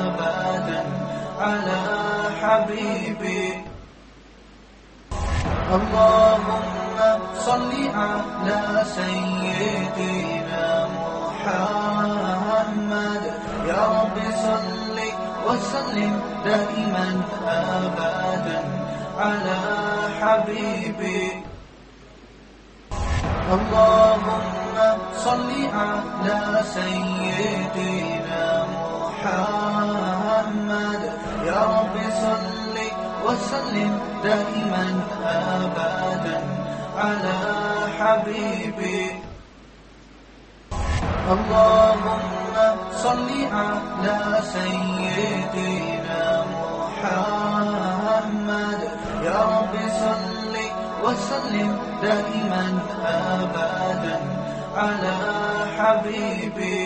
أبدا على حبيبي. اللهم صل على سيدنا محمد. يا رب صل وسلم دائما أبدا على حبيبي. اللهم صل على سيدنا محمد. يا رب صل وسلم دائما أبدا على حبيبي. اللهم صل على سيدنا محمد. يا رب صل وسلم دائما أبدا على حبيبي.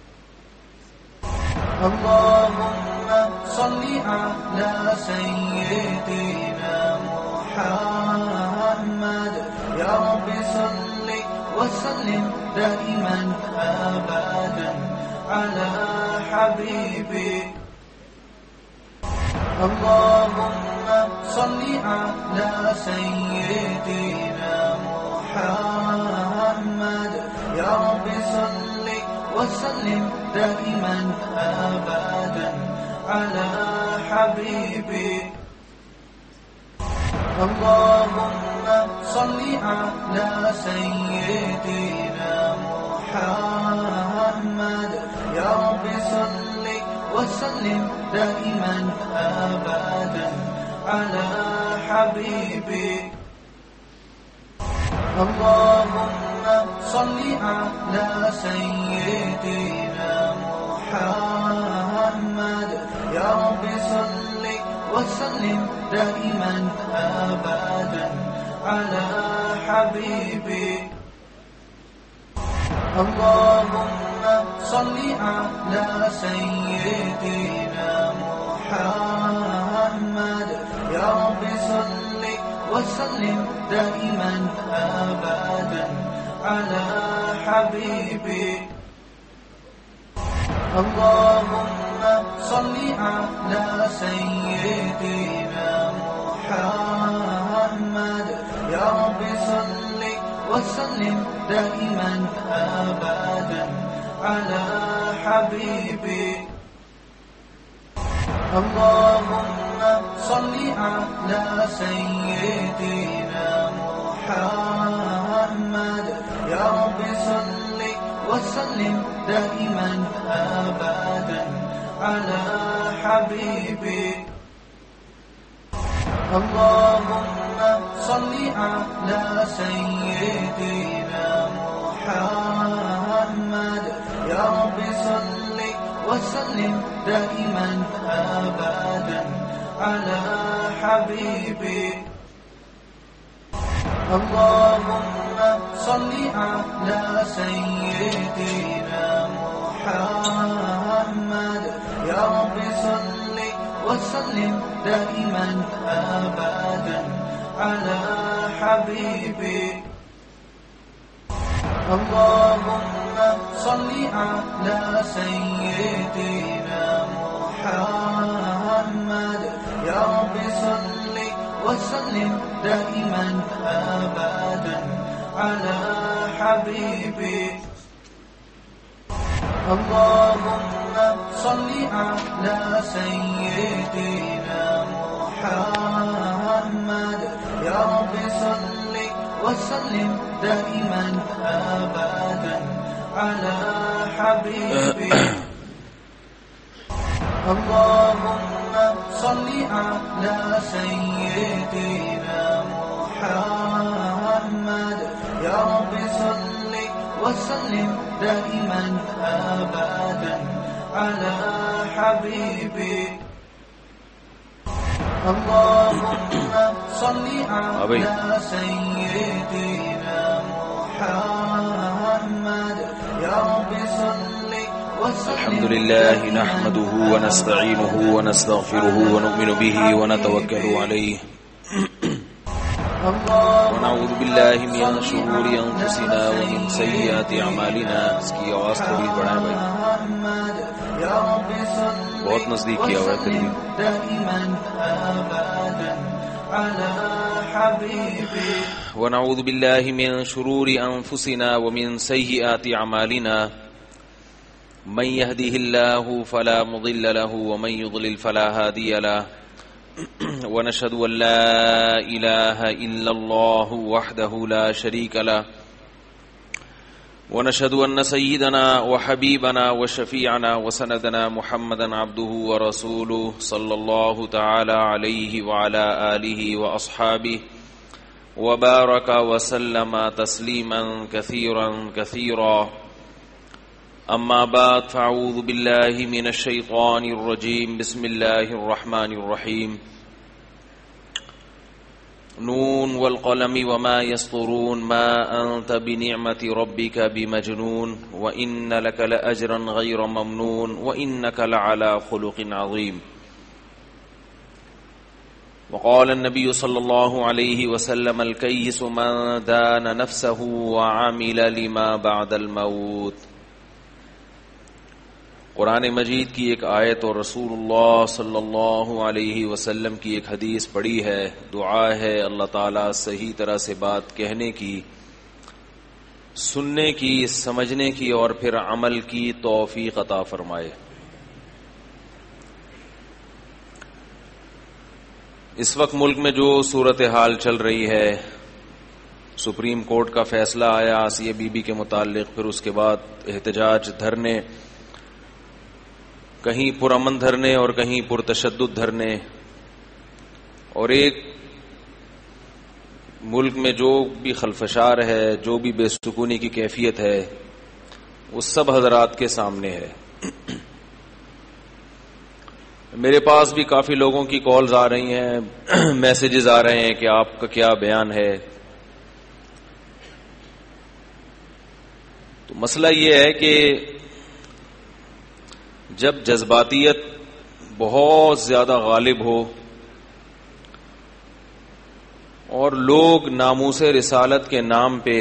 اللهم صل على سيدنا محمد. يا رب صل وسلم دائما أبدا على حبيبي. اللهم صل على سيدنا محمد. يا رب صل وسلم دائما أبدا على حبيبي. اللهم صل على سيدنا محمد. يا رب صل وسلم دائما أبدا على حبيبي. اللهم صل على سيدنا محمد. يا رب صل وسلم دائما أبدا على حبيبي. اللهم صل على سيدنا محمد. يا رب صل وسلم دائما أبدا على حبيبي. اللهم صل على سيدنا محمد. يا رب صل وسلم دائما أبدا على حبيبي. اللهم صل على سيدنا محمد. يا رب صل وسلم دائما أبدا على حبيبي. اللهم صل على سيدنا محمد. يا رب صل وسلم دائما أبدا على حبيبي. اللهم صل على سيدنا محمد. يا رب صل وسلم دائما أبدا على حبيبي. اللهم صل على سيدنا محمد. يا رب صل وسلم دائما أبدا على حبيبي. اللهم صل على سيدنا محمد. يا رب صل وسلم دائما أبدا على حبيبي. اللهم صل على سيدنا محمد. يا رب صل وسلم دائما أبدا على حبيبي. اللهم صل على سيدنا محمد. يا رب صل وسلم. الحمد لله نحمده ونستعينه ونستغفره ونؤمن به ونتوكل عليه ونعوذ بالله من شرور أنفسنا ومن سيئات أعمالنا. इसकी आवाज थोड़ी बढ़ाएं भाई. يا رب صل بہت نزدیک کیا ہوا ہے پھر بھی. دائما أبدا على حبيبك. ونعوذ بالله من شرور أنفسنا ومن سيئات أعمالنا من يهده الله فلا مضل له ومن يضلل فلا هادي له ونشهد أن لا إله إلا الله وحده لا شريك له ونشهد أن سيدنا وحبيبنا وشفيعنا وسندنا محمدا عبده ورسوله صلى الله تعالى عليه وعلى آله وأصحابه وبارك وسلم تسليما كثيرا كثيرا. أما بعد فأعوذ بالله من الشيطان الرجيم. بسم الله الرحمن الرحيم. نون والقلم وما يسطرون ما أنت بنعمة ربك بمجنون وإن لك لأجرا غير ممنون وإنك لعلى خلق عظيم. وقال النبي صلى الله عليه وسلم الكيس من دان نفسه وعمل لما بعد الموت. قرآن مجید کی ایک آیت اور رسول اللہ صلی اللہ علیہ وسلم کی ایک حدیث پڑھی ہے. دعا ہے اللہ تعالیٰ صحیح طرح سے بات کہنے کی، سننے کی، سمجھنے کی اور پھر عمل کی توفیق عطا فرمائے. اس وقت ملک میں جو صورتحال چل رہی ہے، سپریم کورٹ کا فیصلہ آیا آسیہ بی بی کے متعلق، پھر اس کے بعد احتجاج، دھرنے، کہیں پرامن دھرنے اور کہیں پرتشدد دھرنے، اور ایک ملک میں جو بھی خلفشار ہے، جو بھی بے سکونی کی کیفیت ہے، وہ سب حضرات کے سامنے ہے. میرے پاس بھی کافی لوگوں کی کالز آ رہی ہیں، میسیجز آ رہے ہیں کہ آپ کا کیا بیان ہے. تو مسئلہ یہ ہے کہ جب جذباتیت بہت زیادہ غالب ہو اور لوگ ناموس رسالت کے نام پہ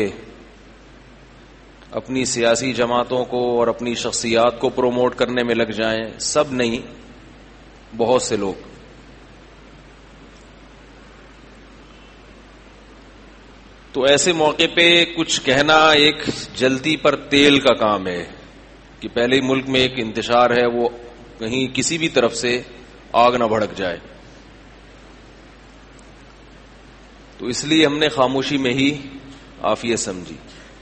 اپنی سیاسی جماعتوں کو اور اپنی شخصیات کو پروموٹ کرنے میں لگ جائیں، سب نہیں، بہت سے لوگ، تو ایسے موقع پہ کچھ کہنا ایک جلتی پر تیل کا کام ہے کہ پہلے ہی ملک میں ایک انتشار ہے، وہ کہیں کسی بھی طرف سے آگ نہ بھڑک جائے. تو اس لیے ہم نے خاموشی میں ہی عافیت سمجھی.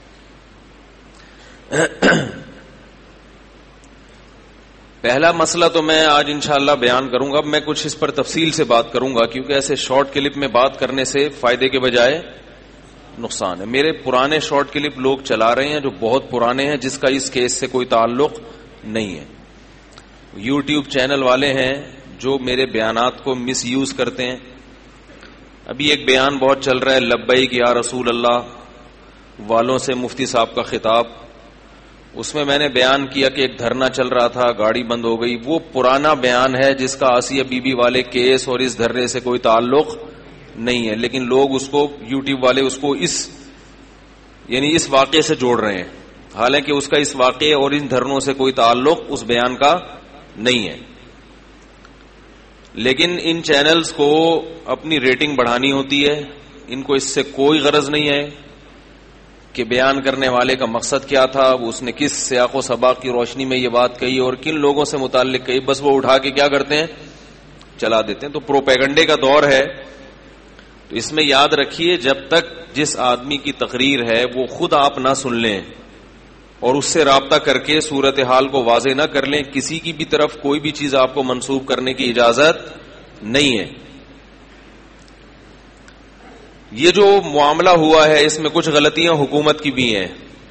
پہلا مسئلہ تو میں آج انشاءاللہ بیان کروں گا. اب میں کچھ اس پر تفصیل سے بات کروں گا کیونکہ ایسے شارٹ کلپ میں بات کرنے سے فائدے کے بجائے نقصان ہے. میرے پرانے شارٹ کلپ لوگ چلا رہے ہیں جو بہت پرانے ہیں، جس کا اس کیس سے کوئی تعلق نہیں ہے. یوٹیوب چینل والے ہیں جو میرے بیانات کو مس یوز کرتے ہیں. ابھی ایک بیان بہت چل رہا ہے، لبیک یا رسول اللہ والوں سے مفتی صاحب کا خطاب. اس میں نے بیان کیا کہ ایک دھرنا چل رہا تھا، گاڑی بند ہو گئی. وہ پرانا بیان ہے جس کا آسیہ بی بی والے کیس اور اس دھرنے سے کوئی تعلق نہیں ہے، لیکن لوگ اس کو، یوٹیوب والے اس کو اس واقعے سے جوڑ رہے ہیں، حالانکہ اس کا اس واقعے اور ان دھرنوں سے کوئی تعلق اس بیان کا نہیں ہے. لیکن ان چینلز کو اپنی ریٹنگ بڑھانی ہوتی ہے. ان کو اس سے کوئی غرض نہیں ہے کہ بیان کرنے والے کا مقصد کیا تھا، اس نے کس سیاق و سباق کی روشنی میں یہ بات کہی اور کن لوگوں سے متعلق کہی. بس وہ اٹھا کے کیا کرتے ہیں، چلا دیتے ہیں. تو پروپیگنڈے کا دور ہے. تو اس میں یاد رکھیے، جب تک جس آدمی کی تقریر ہے وہ خود آپ نہ سن لیں اور اس سے رابطہ کر کے صورتحال کو واضح نہ کر لیں، کسی کی بھی طرف کوئی بھی چیز آپ کو منسوب کرنے کی اجازت نہیں ہے. یہ جو معاملہ ہوا ہے اس میں کچھ غلطیاں حکومت کی بھی ہیں،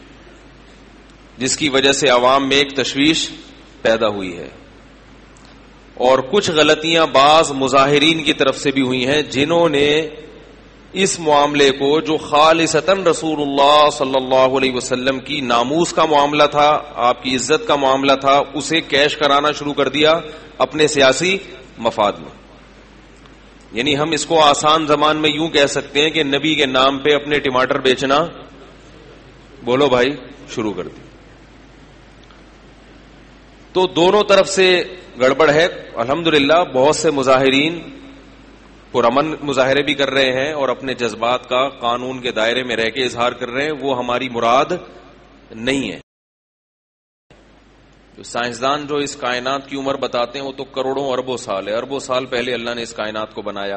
جس کی وجہ سے عوام میں ایک تشویش پیدا ہوئی ہے، اور کچھ غلطیاں بعض مظاہرین کی طرف سے بھی ہوئی ہیں جنہوں نے اس معاملے کو، جو خالصتاً رسول اللہ صلی اللہ علیہ وسلم کی ناموس کا معاملہ تھا، آپ کی عزت کا معاملہ تھا، اسے کیش کرانا شروع کر دیا اپنے سیاسی مفاد میں. یعنی ہم اس کو آسان زبان میں یوں کہہ سکتے ہیں کہ نبی کے نام پہ اپنے ٹماٹر بیچنا، بولو بھائی، شروع کر دی. تو دونوں طرف سے گڑبڑ ہے. الحمدللہ بہت سے مظاہرین پرامن مظاہرے بھی کر رہے ہیں اور اپنے جذبات کا قانون کے دائرے میں رہ کے اظہار کر رہے ہیں. وہ ہماری مراد نہیں ہے. جو سائنسدان جو اس کائنات کی عمر بتاتے ہیں وہ تو کروڑوں اربوں سال ہے. اربوں سال پہلے اللہ نے اس کائنات کو بنایا.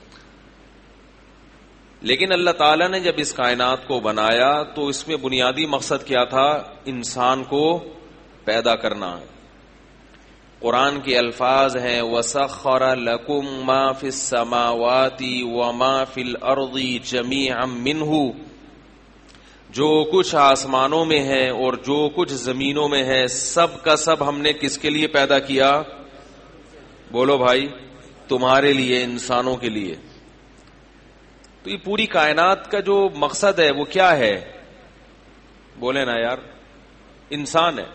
لیکن اللہ تعالیٰ نے جب اس کائنات کو بنایا تو اس میں بنیادی مقصد کیا تھا؟ انسان کو پیدا کرنا. قرآن کے الفاظ ہیں وَسَخَّرَ لَكُم مَّا فِي السَّمَاوَاتِ وَمَا فِي الْأَرْضِ جَمِيعًا مِّنْهُ. جو کچھ آسمانوں میں ہے اور جو کچھ زمینوں میں ہے سب کا سب ہم نے کس کے لیے پیدا کیا؟ بولو بھائی, تمہارے لیے, انسانوں کے لیے. تو یہ پوری کائنات کا جو مقصد ہے وہ کیا ہے؟ بولے نا یار, انسان ہے.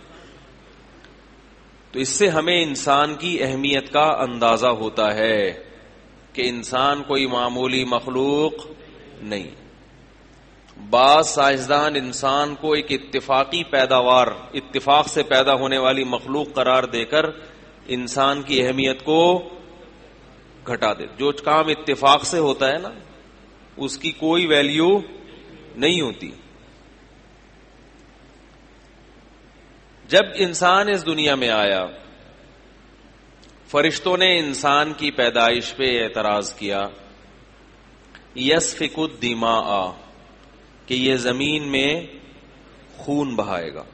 تو اس سے ہمیں انسان کی اہمیت کا اندازہ ہوتا ہے کہ انسان کوئی معمولی مخلوق نہیں. بعض سائنسدان انسان کو ایک اتفاقی پیداوار, اتفاق سے پیدا ہونے والی مخلوق قرار دے کر انسان کی اہمیت کو گھٹا دے. جو کام اتفاق سے ہوتا ہے نا اس کی کوئی ویلیو نہیں ہوتی. جب انسان اس دنیا میں آیا فرشتوں نے انسان کی پیدائش پہ اعتراض کیا یسفک الدماء کہ یہ زمین میں خون بہائے گا.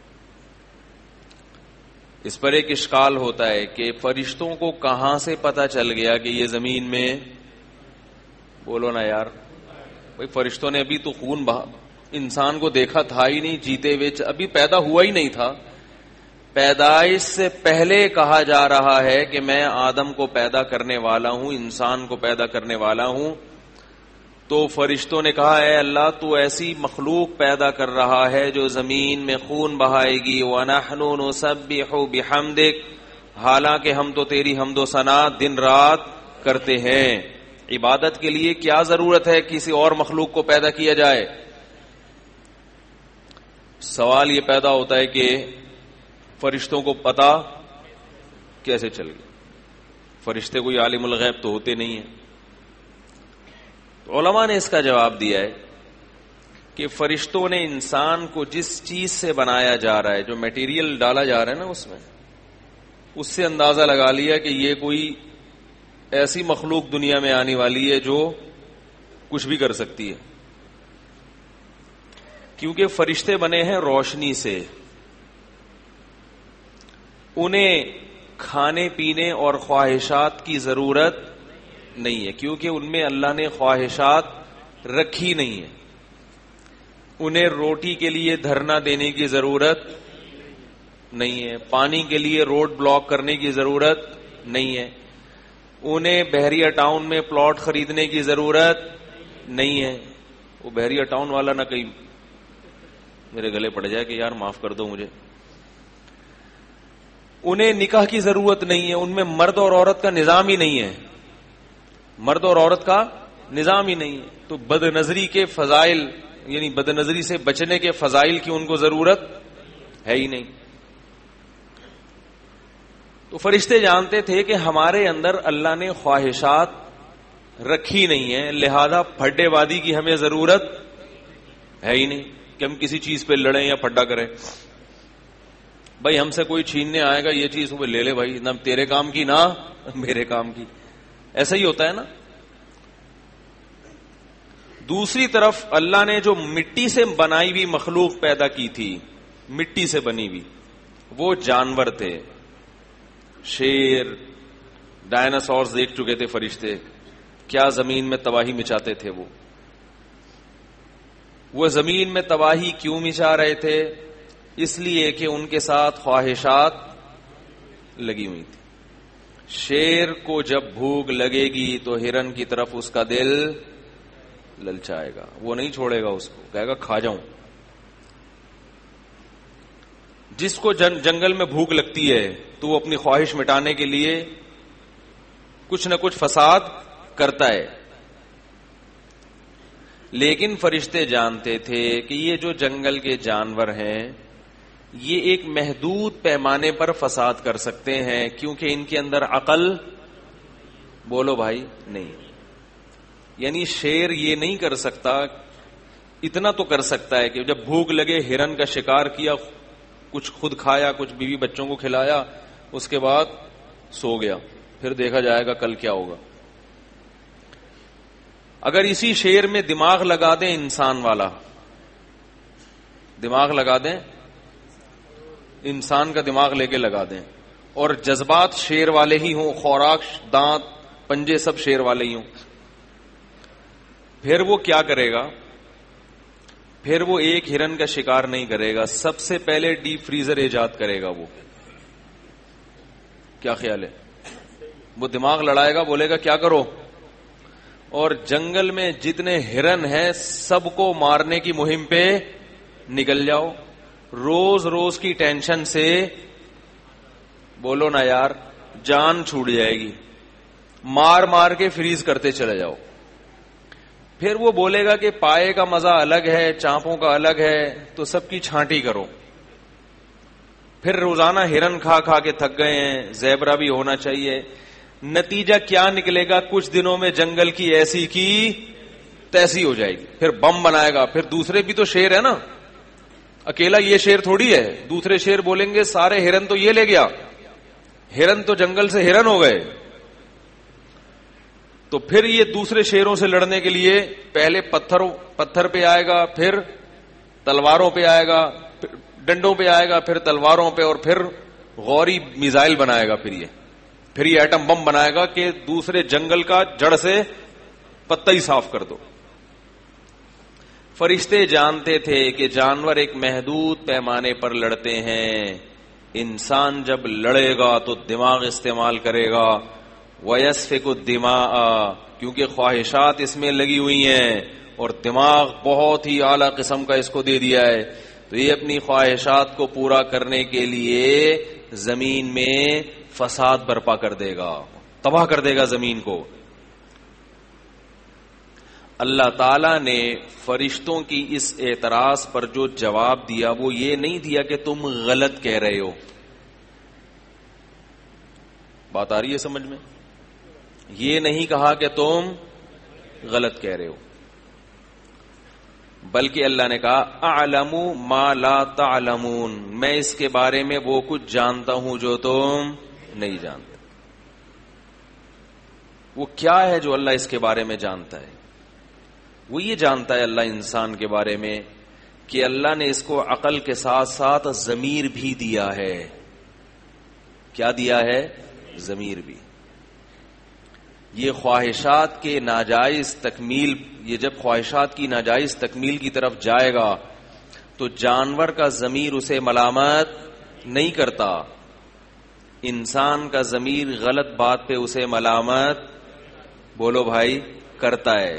اس پر ایک اشکال ہوتا ہے کہ فرشتوں کو کہاں سے پتہ چل گیا کہ یہ زمین میں, بولو نا یار بھائی, فرشتوں نے ابھی تو خون انسان کو دیکھا تھا ہی نہیں جیتے ہوئے, ابھی پیدا ہوا ہی نہیں تھا. پیدائش سے پہلے کہا جا رہا ہے کہ میں آدم کو پیدا کرنے والا ہوں, انسان کو پیدا کرنے والا ہوں. تو فرشتوں نے کہا اے اللہ تو ایسی مخلوق پیدا کر رہا ہے جو زمین میں خون بہائے گی. وَنَحْنُ نُسَبِّحُ بِحَمْدِكَ, حالانکہ ہم تو تیری حمد و ثنا دن رات کرتے ہیں. عبادت کے لیے کیا ضرورت ہے کسی اور مخلوق کو پیدا کیا جائے؟ سوال یہ پیدا ہوتا ہے کہ فرشتوں کو پتا کیسے چل گیا؟ فرشتے کوئی عالم الغیب تو ہوتے نہیں ہیں. تو علماء نے اس کا جواب دیا ہے کہ فرشتوں نے انسان کو جس چیز سے بنایا جا رہا ہے, جو میٹیریل ڈالا جا رہا ہے نا اس میں, اس سے اندازہ لگا لیا کہ یہ کوئی ایسی مخلوق دنیا میں آنے والی ہے جو کچھ بھی کر سکتی ہے. کیونکہ فرشتے بنے ہیں روشنی سے, انہیں کھانے پینے اور خواہشات کی ضرورت نہیں ہے, کیونکہ ان میں اللہ نے خواہشات رکھی نہیں ہے. انہیں روٹی کے لیے دھرنا دینے کی ضرورت نہیں ہے, پانی کے لیے روڈ بلاک کرنے کی ضرورت نہیں ہے, انہیں بحریہ ٹاؤن میں پلاٹ خریدنے کی ضرورت نہیں ہے. وہ بحریہ ٹاؤن والا نہ کہیں میرے گلے پڑ جائے کہ یار معاف کر دو مجھے. انہیں نکاح کی ضرورت نہیں ہے, ان میں مرد اور عورت کا نظام ہی نہیں ہے, مرد اور عورت کا نظام ہی نہیں ہے. تو بد نظری کے فضائل, یعنی بد نظری سے بچنے کے فضائل کی ان کو ضرورت ہے ہی نہیں. تو فرشتے جانتے تھے کہ ہمارے اندر اللہ نے خواہشات رکھی نہیں ہیں, لہذا پھڈے وادی کی ہمیں ضرورت ہے ہی نہیں کہ ہم کسی چیز پہ لڑیں یا پھڈا کریں. بھائی ہم سے کوئی چھیننے آئے گا یہ چیز, وہ لے لے بھائی, نہ تیرے کام کی نہ میرے کام کی. ایسا ہی ہوتا ہے نا. دوسری طرف اللہ نے جو مٹی سے بنائی ہوئی مخلوق پیدا کی تھی, مٹی سے بنی ہوئی, وہ جانور تھے. شیر, ڈائناسورز دیکھ چکے تھے فرشتے, کیا زمین میں تباہی مچاتے تھے. وہ زمین میں تباہی کیوں مچا رہے تھے؟ اس لیے کہ ان کے ساتھ خواہشات لگی ہوئی تھی. شیر کو جب بھوک لگے گی تو ہرن کی طرف اس کا دل للچائے گا, وہ نہیں چھوڑے گا اس کو, کہے گا کھا جاؤں. جس کو جنگل میں بھوک لگتی ہے تو وہ اپنی خواہش مٹانے کے لیے کچھ نہ کچھ فساد کرتا ہے. لیکن فرشتے جانتے تھے کہ یہ جو جنگل کے جانور ہیں یہ ایک محدود پیمانے پر فساد کر سکتے ہیں کیونکہ ان کے اندر عقل، بولو بھائی، نہیں. یعنی شیر یہ نہیں کر سکتا، اتنا تو کر سکتا ہے کہ جب بھوک لگے ہرن کا شکار کیا، کچھ خود کھایا، کچھ بیوی بچوں کو کھلایا، اس کے بعد سو گیا، پھر دیکھا جائے گا کل کیا ہوگا. اگر اسی شیر میں دماغ لگا دیں، انسان والا دماغ لگا دیں، انسان کا دماغ لے کے لگا دیں، اور جذبات شیر والے ہی ہوں، خوراک، دانت، پنجے سب شیر والے ہی ہوں، پھر وہ کیا کرے گا؟ پھر وہ ایک ہرن کا شکار نہیں کرے گا، سب سے پہلے ڈیپ فریزر ایجاد کرے گا. وہ کیا خیال ہے؟ وہ دماغ لڑائے گا، بولے گا کیا کرو، اور جنگل میں جتنے ہرن ہیں سب کو مارنے کی مہم پہ نکل جاؤ. روز روز کی ٹینشن سے، بولو نا یار، جان چھوٹ جائے گی. مار مار کے فریز کرتے چلے جاؤ. پھر وہ بولے گا کہ پائے کا مزہ الگ ہے، چانپوں کا الگ ہے، تو سب کی چھانٹی کرو. پھر روزانہ ہرن کھا کھا کے تھک گئے ہیں، زیبرا بھی ہونا چاہیے. نتیجہ کیا نکلے گا؟ کچھ دنوں میں جنگل کی ایسی کی تیسی ہو جائے گی. پھر بم بنائے گا. پھر دوسرے بھی تو شیر ہے نا، اکیلا یہ شیر تھوڑی ہے. دوسرے شیر بولیں گے سارے ہرن تو یہ لے گیا، ہرن تو جنگل سے ہرن ہو گئے. تو پھر یہ دوسرے شیروں سے لڑنے کے لیے پہلے پتھر پہ آئے گا، پھر تلواروں پہ آئے گا، ڈنڈوں پہ آئے گا، پھر تلواروں پہ، اور پھر غوری میزائل بنائے گا. پھر یہ ایٹم بم بنائے گا کہ دوسرے جنگل کا جڑ سے پتہ ہی صاف کر دو. فرشتے جانتے تھے کہ جانور ایک محدود پیمانے پر لڑتے ہیں. انسان جب لڑے گا تو دماغ استعمال کرے گا. وَيَسْفِكُ الدِّمَاءَ، کیونکہ خواہشات اس میں لگی ہوئی ہیں، اور دماغ بہت ہی اعلیٰ قسم کا اس کو دے دیا ہے. تو یہ اپنی خواہشات کو پورا کرنے کے لیے زمین میں فساد برپا کر دے گا، تباہ کر دے گا زمین کو. اللہ تعالی نے فرشتوں کی اس اعتراض پر جو جواب دیا وہ یہ نہیں دیا کہ تم غلط کہہ رہے ہو. بات آ رہی ہے سمجھ میں؟ یہ نہیں کہا کہ تم غلط کہہ رہے ہو، بلکہ اللہ نے کہا اعلم ما لا تعلمون، میں اس کے بارے میں وہ کچھ جانتا ہوں جو تم نہیں جانتے. وہ کیا ہے جو اللہ اس کے بارے میں جانتا ہے؟ وہ یہ جانتا ہے اللہ انسان کے بارے میں کہ اللہ نے اس کو عقل کے ساتھ ساتھ ضمیر بھی دیا ہے. کیا دیا ہے؟ ضمیر بھی. یہ خواہشات کے ناجائز تکمیل، یہ جب خواہشات کی ناجائز تکمیل کی طرف جائے گا تو جانور کا ضمیر اسے ملامت نہیں کرتا، انسان کا ضمیر غلط بات پہ اسے ملامت، بولو بھائی، کرتا ہے.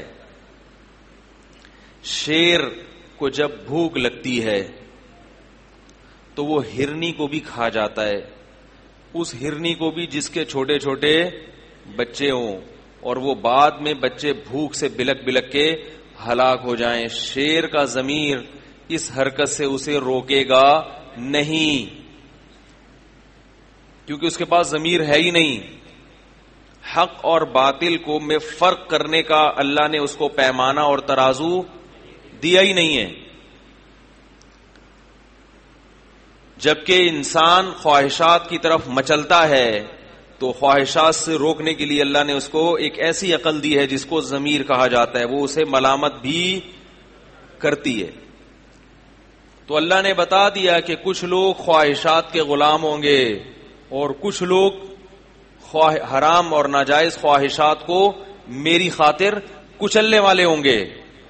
شیر کو جب بھوک لگتی ہے تو وہ ہرنی کو بھی کھا جاتا ہے، اس ہرنی کو بھی جس کے چھوٹے چھوٹے بچے ہوں، اور وہ بعد میں بچے بھوک سے بلک بلک کے ہلاک ہو جائیں. شیر کا ضمیر اس حرکت سے اسے روکے گا نہیں، کیونکہ اس کے پاس ضمیر ہے ہی نہیں. حق اور باطل کو میں فرق کرنے کا اللہ نے اس کو پیمانہ اور ترازو دیا ہی نہیں ہے. جبکہ انسان خواہشات کی طرف مچلتا ہے تو خواہشات سے روکنے کے لیے اللہ نے اس کو ایک ایسی عقل دی ہے جس کو ضمیر کہا جاتا ہے، وہ اسے ملامت بھی کرتی ہے. تو اللہ نے بتا دیا کہ کچھ لوگ خواہشات کے غلام ہوں گے اور کچھ لوگ حرام اور ناجائز خواہشات کو میری خاطر کچلنے والے ہوں گے.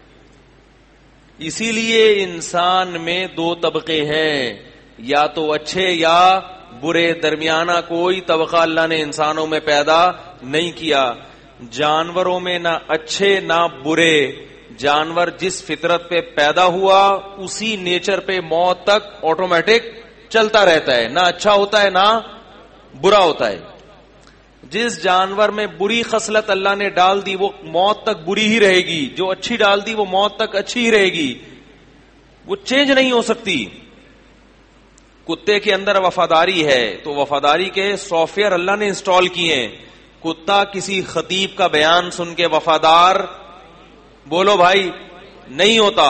اسی لیے انسان میں دو طبقے ہیں، یا تو اچھے یا برے، درمیانہ کوئی طبقہ اللہ نے انسانوں میں پیدا نہیں کیا. جانوروں میں نہ اچھے نہ برے، جانور جس فطرت پہ پیدا ہوا اسی نیچر پہ موت تک آٹومیٹک چلتا رہتا ہے، نہ اچھا ہوتا ہے نہ برا ہوتا ہے. جس جانور میں بری خصلت اللہ نے ڈال دی وہ موت تک بری ہی رہے گی، جو اچھی ڈال دی وہ موت تک اچھی ہی رہے گی، وہ چینج نہیں ہو سکتی. کتے کے اندر وفاداری ہے تو وفاداری کے سافٹ ویئر اللہ نے انسٹال کیے ہیں. کتا کسی خطیب کا بیان سن کے وفادار بولو بھائی نہیں ہوتا.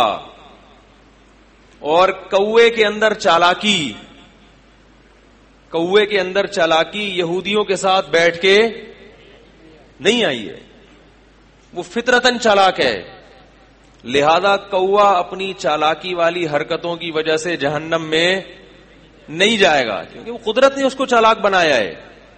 اور کوے کے اندر چالاکی یہودیوں کے ساتھ بیٹھ کے نہیں آئی ہے, وہ فطرتاً چالاک ہے. لہذا کوا اپنی چالاکی والی حرکتوں کی وجہ سے جہنم میں نہیں جائے گا, کیونکہ وہ قدرت نے اس کو چالاک بنایا ہے.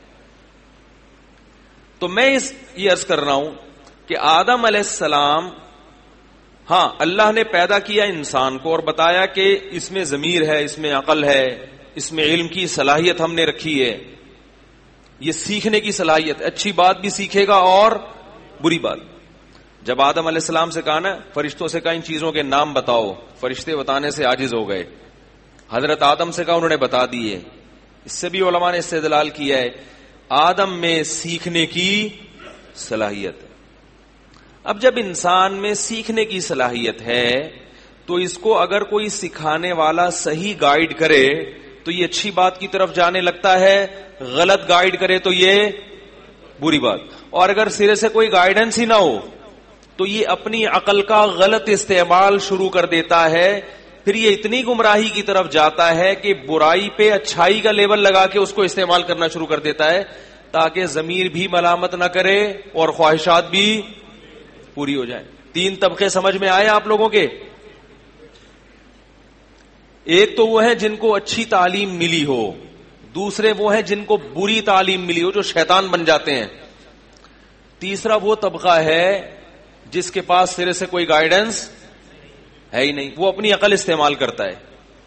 تو میں یہ عرض کر رہا ہوں کہ آدم علیہ السلام, ہاں اللہ نے پیدا کیا انسان کو اور بتایا کہ اس میں ضمیر ہے, اس میں عقل ہے, اس میں علم کی صلاحیت ہم نے رکھی ہے, یہ سیکھنے کی صلاحیت, اچھی بات بھی سیکھے گا اور بری بات. جب آدم علیہ السلام سے کہا نا, فرشتوں سے کہا ان چیزوں کے نام بتاؤ, فرشتے بتانے سے عاجز ہو گئے. حضرت آدم سے کہا, انہوں نے بتا دیے. اس سے بھی علماء نے استدلال کیا ہے آدم میں سیکھنے کی صلاحیت ہے. اب جب انسان میں سیکھنے کی صلاحیت ہے تو اس کو اگر کوئی سکھانے والا صحیح گائیڈ کرے تو یہ اچھی بات کی طرف جانے لگتا ہے, غلط گائیڈ کرے تو یہ بری بات. اور اگر سرے سے کوئی گائیڈنس ہی نہ ہو تو یہ اپنی عقل کا غلط استعمال شروع کر دیتا ہے. پھر یہ اتنی گمراہی کی طرف جاتا ہے کہ برائی پہ اچھائی کا لیبل لگا کے اس کو استعمال کرنا شروع کر دیتا ہے تاکہ ضمیر بھی ملامت نہ کرے اور خواہشات بھی پوری ہو جائیں. 3 طبقے سمجھ میں آئے آپ لوگوں کے؟ ایک تو وہ ہے جن کو اچھی تعلیم ملی ہو, دوسرے وہ ہیں جن کو بری تعلیم ملی ہو جو شیطان بن جاتے ہیں, تیسرا وہ طبقہ ہے جس کے پاس سرے سے کوئی گائیڈنس ہے ہی نہیں, وہ اپنی عقل استعمال کرتا ہے.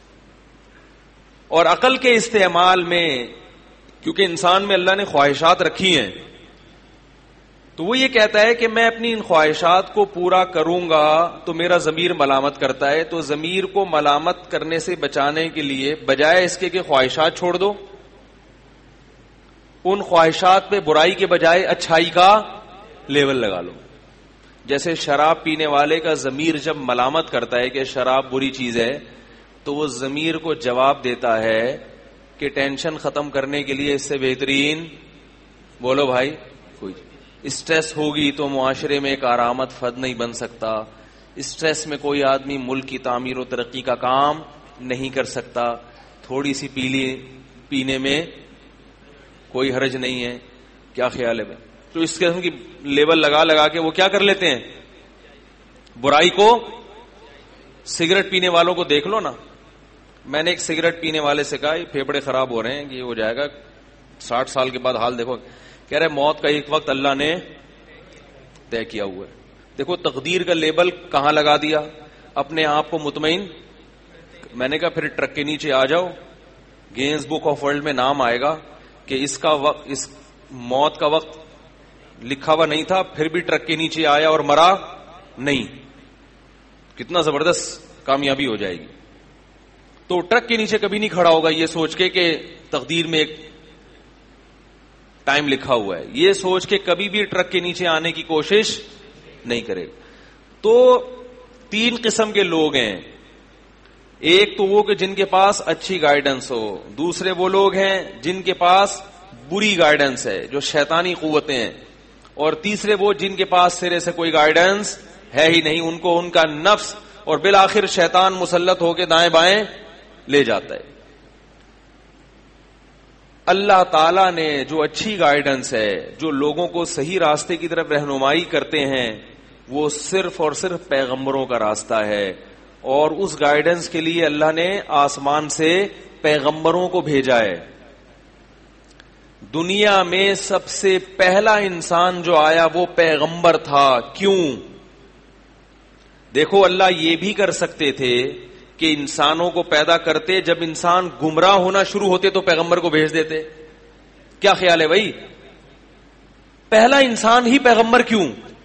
اور عقل کے استعمال میں کیونکہ انسان میں اللہ نے خواہشات رکھی ہیں تو وہ یہ کہتا ہے کہ میں اپنی ان خواہشات کو پورا کروں گا تو میرا ضمیر ملامت کرتا ہے, تو ضمیر کو ملامت کرنے سے بچانے کے لیے بجائے اس کے کہ خواہشات چھوڑ دو, ان خواہشات پہ برائی کے بجائے اچھائی کا لیول لگا لو. جیسے شراب پینے والے کا ضمیر جب ملامت کرتا ہے کہ شراب بری چیز ہے تو وہ ضمیر کو جواب دیتا ہے کہ ٹینشن ختم کرنے کے لیے اس سے بہترین بولو بھائی کوئی, اسٹریس ہوگی تو معاشرے میں ایک کارآمد فرد نہیں بن سکتا, اسٹریس میں کوئی آدمی ملک کی تعمیر و ترقی کا کام نہیں کر سکتا, تھوڑی سی پینے میں کوئی حرج نہیں ہے. کیا خیال ہے بھائی؟ تو اس قسم کی لیبل لگا کے وہ کیا کر لیتے ہیں, برائی کو. سگریٹ پینے والوں کو دیکھ لو نا, میں نے ایک سگریٹ پینے والے سے کہا یہ پھیپڑے خراب ہو رہے ہیں, یہ ہو جائے گا 60 سال کے بعد حال دیکھو. کہہ رہے موت کا ایک وقت اللہ نے طے کیا ہوا ہے. دیکھو تقدیر کا لیبل کہاں لگا دیا, اپنے آپ کو مطمئن. میں نے کہا پھر ٹرک کے نیچے آ جاؤ, گینز بک آف ورلڈ میں نام آئے گا کہ اس کا وقت, اس موت کا وقت لکھا ہوا نہیں تھا پھر بھی ٹرک کے نیچے آیا اور مرا نہیں. کتنا زبردست کامیابی ہو جائے گی. تو ٹرک کے نیچے کبھی نہیں کھڑا ہوگا یہ سوچ کے کہ تقدیر میں ایک ٹائم لکھا ہوا ہے, یہ سوچ کے کبھی بھی ٹرک کے نیچے آنے کی کوشش نہیں کرے گا. تو 3 قسم کے لوگ ہیں, ایک تو وہ کہ جن کے پاس اچھی گائیڈنس ہو, دوسرے وہ لوگ ہیں جن کے پاس بری گائیڈنس ہے جو شیطانی قوتیں ہیں, اور تیسرے وہ جن کے پاس سرے سے کوئی گائیڈنس ہے ہی نہیں, ان کو ان کا نفس اور بالآخر شیطان مسلط ہو کے دائیں بائیں لے جاتا ہے. اللہ تعالیٰ نے جو اچھی گائیڈنس ہے, جو لوگوں کو صحیح راستے کی طرف رہنمائی کرتے ہیں, وہ صرف اور صرف پیغمبروں کا راستہ ہے, اور اس گائیڈنس کے لیے اللہ نے آسمان سے پیغمبروں کو بھیجا ہے. دنیا میں سب سے پہلا انسان جو آیا وہ پیغمبر تھا. کیوں؟ دیکھو اللہ یہ بھی کر سکتے تھے کہ انسانوں کو پیدا کرتے, جب انسان گمراہ ہونا شروع ہوتے تو پیغمبر کو بھیج دیتے. کیا خیال ہے بھائی؟ پہلا انسان ہی پیغمبر کیوں؟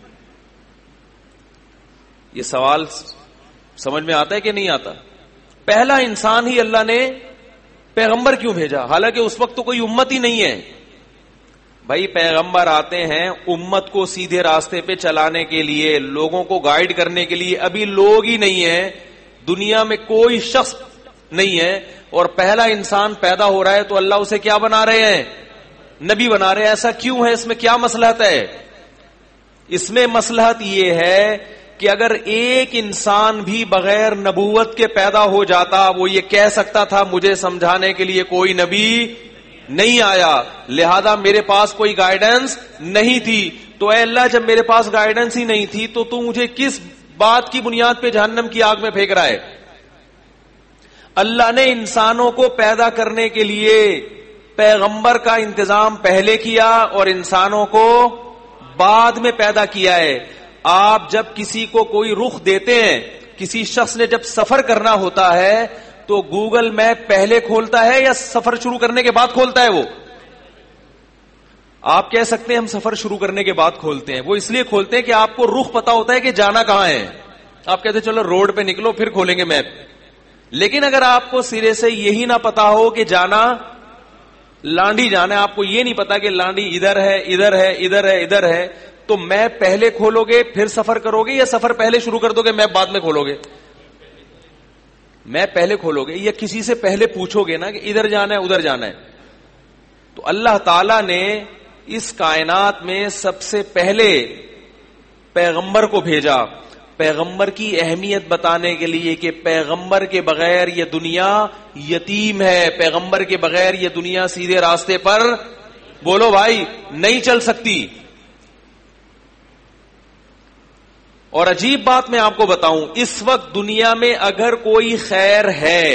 یہ سوال سمجھ میں آتا ہے کہ نہیں آتا؟ پہلا انسان ہی اللہ نے پیغمبر کیوں بھیجا؟ حالانکہ اس وقت تو کوئی امت ہی نہیں ہے. بھائی پیغمبر آتے ہیں امت کو سیدھے راستے پہ چلانے کے لیے, لوگوں کو گائیڈ کرنے کے لیے. ابھی لوگ ہی نہیں ہیں, دنیا میں کوئی شخص نہیں ہے, اور پہلا انسان پیدا ہو رہا ہے تو اللہ اسے کیا بنا رہے ہیں؟ نبی بنا رہے ہیں. ایسا کیوں ہے؟ اس میں کیا مصلحت ہے؟ اس میں مصلحت یہ ہے کہ اگر ایک انسان بھی بغیر نبوت کے پیدا ہو جاتا, وہ یہ کہہ سکتا تھا مجھے سمجھانے کے لیے کوئی نبی نہیں آیا, لہذا میرے پاس کوئی گائیڈنس نہیں تھی. تو اے اللہ, جب میرے پاس گائیڈنس ہی نہیں تھی تو مجھے کس بات کی بنیاد پہ جہنم کی آگ میں پھینک رہا ہے؟ اللہ نے انسانوں کو پیدا کرنے کے لیے پیغمبر کا انتظام پہلے کیا اور انسانوں کو بعد میں پیدا کیا ہے. آپ جب کسی کو کوئی رخ دیتے ہیں, کسی شخص نے جب سفر کرنا ہوتا ہے تو گوگل میپ پہلے کھولتا ہے یا سفر شروع کرنے کے بعد کھولتا ہے؟ وہ آپ کہہ سکتے ہیں ہم سفر شروع کرنے کے بعد کھولتے ہیں. وہ اس لیے کھولتے ہیں کہ آپ کو رخ پتا ہوتا ہے کہ جانا کہاں ہے. آپ کہتے ہیں چلو روڈ پہ نکلو پھر کھولیں گے میپ. لیکن اگر آپ کو سرے سے یہی نہ پتا ہو کہ جانا لانڈی جانا ہے, آپ کو یہ نہیں پتا کہ لانڈی ادھر ہے ادھر ہے ادھر ہے ادھر ہے, تو میپ پہلے کھولو گے پھر سفر کرو گے یا سفر پہلے شروع کر دو گے میپ بعد میں کھولو گے؟ میپ پہلے کھولو گے یا کسی سے پہلے پوچھو گے نا کہ ادھر جانا ہے ادھر جانا ہے. تو اللہ تعالی نے اس کائنات میں سب سے پہلے پیغمبر کو بھیجا, پیغمبر کی اہمیت بتانے کے لیے کہ پیغمبر کے بغیر یہ دنیا یتیم ہے, پیغمبر کے بغیر یہ دنیا سیدھے راستے پر, بولو بھائی, نہیں چل سکتی. اور عجیب بات میں آپ کو بتاؤں, اس وقت دنیا میں اگر کوئی خیر ہے,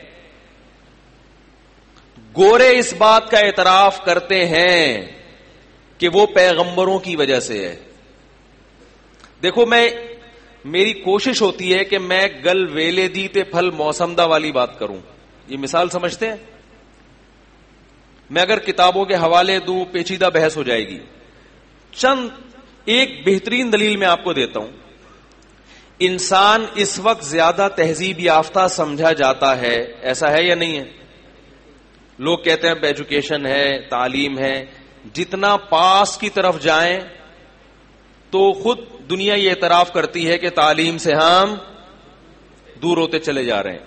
گورے اس بات کا اعتراف کرتے ہیں کہ وہ پیغمبروں کی وجہ سے ہے. دیکھو, میری کوشش ہوتی ہے کہ میں گل ویلے دی تے پھل موسم دا والی بات کروں. یہ مثال سمجھتے ہیں؟ میں اگر کتابوں کے حوالے دوں پیچیدہ بحث ہو جائے گی. چند ایک بہترین دلیل میں آپ کو دیتا ہوں. انسان اس وقت زیادہ تہذیب یافتہ سمجھا جاتا ہے, ایسا ہے یا نہیں ہے؟ لوگ کہتے ہیں ایجوکیشن ہے, تعلیم ہے. جتنا پاس کی طرف جائیں تو خود دنیا یہ اعتراف کرتی ہے کہ تعلیم سے ہم دور ہوتے چلے جا رہے ہیں.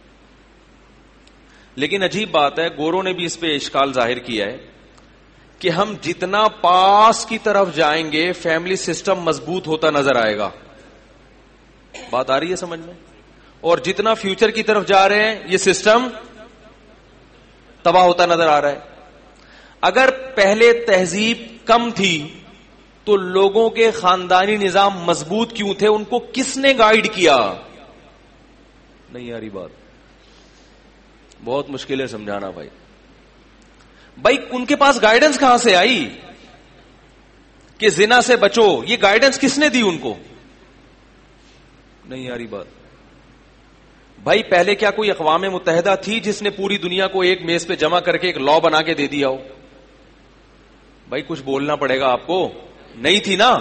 لیکن عجیب بات ہے, گوروں نے بھی اس پہ اشکال ظاہر کیا ہے کہ ہم جتنا پاس کی طرف جائیں گے فیملی سسٹم مضبوط ہوتا نظر آئے گا. بات آ رہی ہے سمجھ میں؟ اور جتنا فیوچر کی طرف جا رہے ہیں یہ سسٹم تباہ ہوتا نظر آ رہا ہے. اگر پہلے تہذیب کم تھی تو لوگوں کے خاندانی نظام مضبوط کیوں تھے؟ ان کو کس نے گائیڈ کیا؟ نہیں آ رہی بات, بہت مشکل ہے سمجھانا بھائی. بھائی ان کے پاس گائیڈنس کہاں سے آئی کہ زنا سے بچو؟ یہ گائیڈنس کس نے دی ان کو؟ نہیں آ رہی بات. بھائی پہلے کیا کوئی اقوام متحدہ تھی جس نے پوری دنیا کو ایک میز پہ جمع کر کے ایک لا بنا کے دے دیا ہو؟ بھائی کچھ بولنا پڑے گا آپ کو. نہیں تھی نا.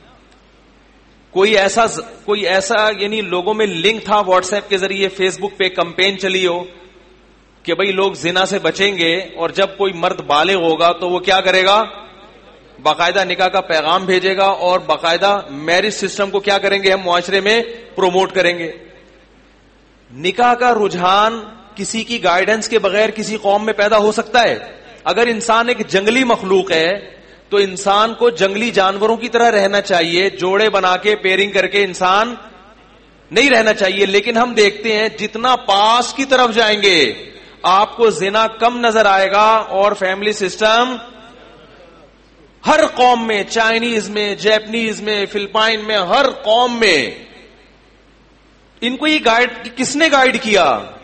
کوئی ایسا یعنی لوگوں میں لنک تھا واٹس ایپ کے ذریعے, فیس بک پہ کمپین چلی ہو کہ بھائی لوگ زنا سے بچیں گے, اور جب کوئی مرد بالغ ہوگا تو وہ کیا کرے گا؟ باقاعدہ نکاح کا پیغام بھیجے گا اور باقاعدہ میرج سسٹم کو کیا کریں گے ہم معاشرے میں پروموٹ کریں گے. نکاح کا رجحان کسی کی گائیڈنس کے بغیر کسی قوم میں پیدا ہو سکتا ہے؟ اگر انسان ایک جنگلی مخلوق ہے تو انسان کو جنگلی جانوروں کی طرح رہنا چاہیے, جوڑے بنا کے پیئرنگ کر کے انسان نہیں رہنا چاہیے. لیکن ہم دیکھتے ہیں جتنا پاس کی طرف جائیں گے آپ کو زنا کم نظر آئے گا, اور فیملی سسٹم ہر قوم میں, چائنیز میں, جیپنیز میں, فلپائن میں, ہر قوم میں. ان کو یہ گائیڈ کس نے گائیڈ کیا؟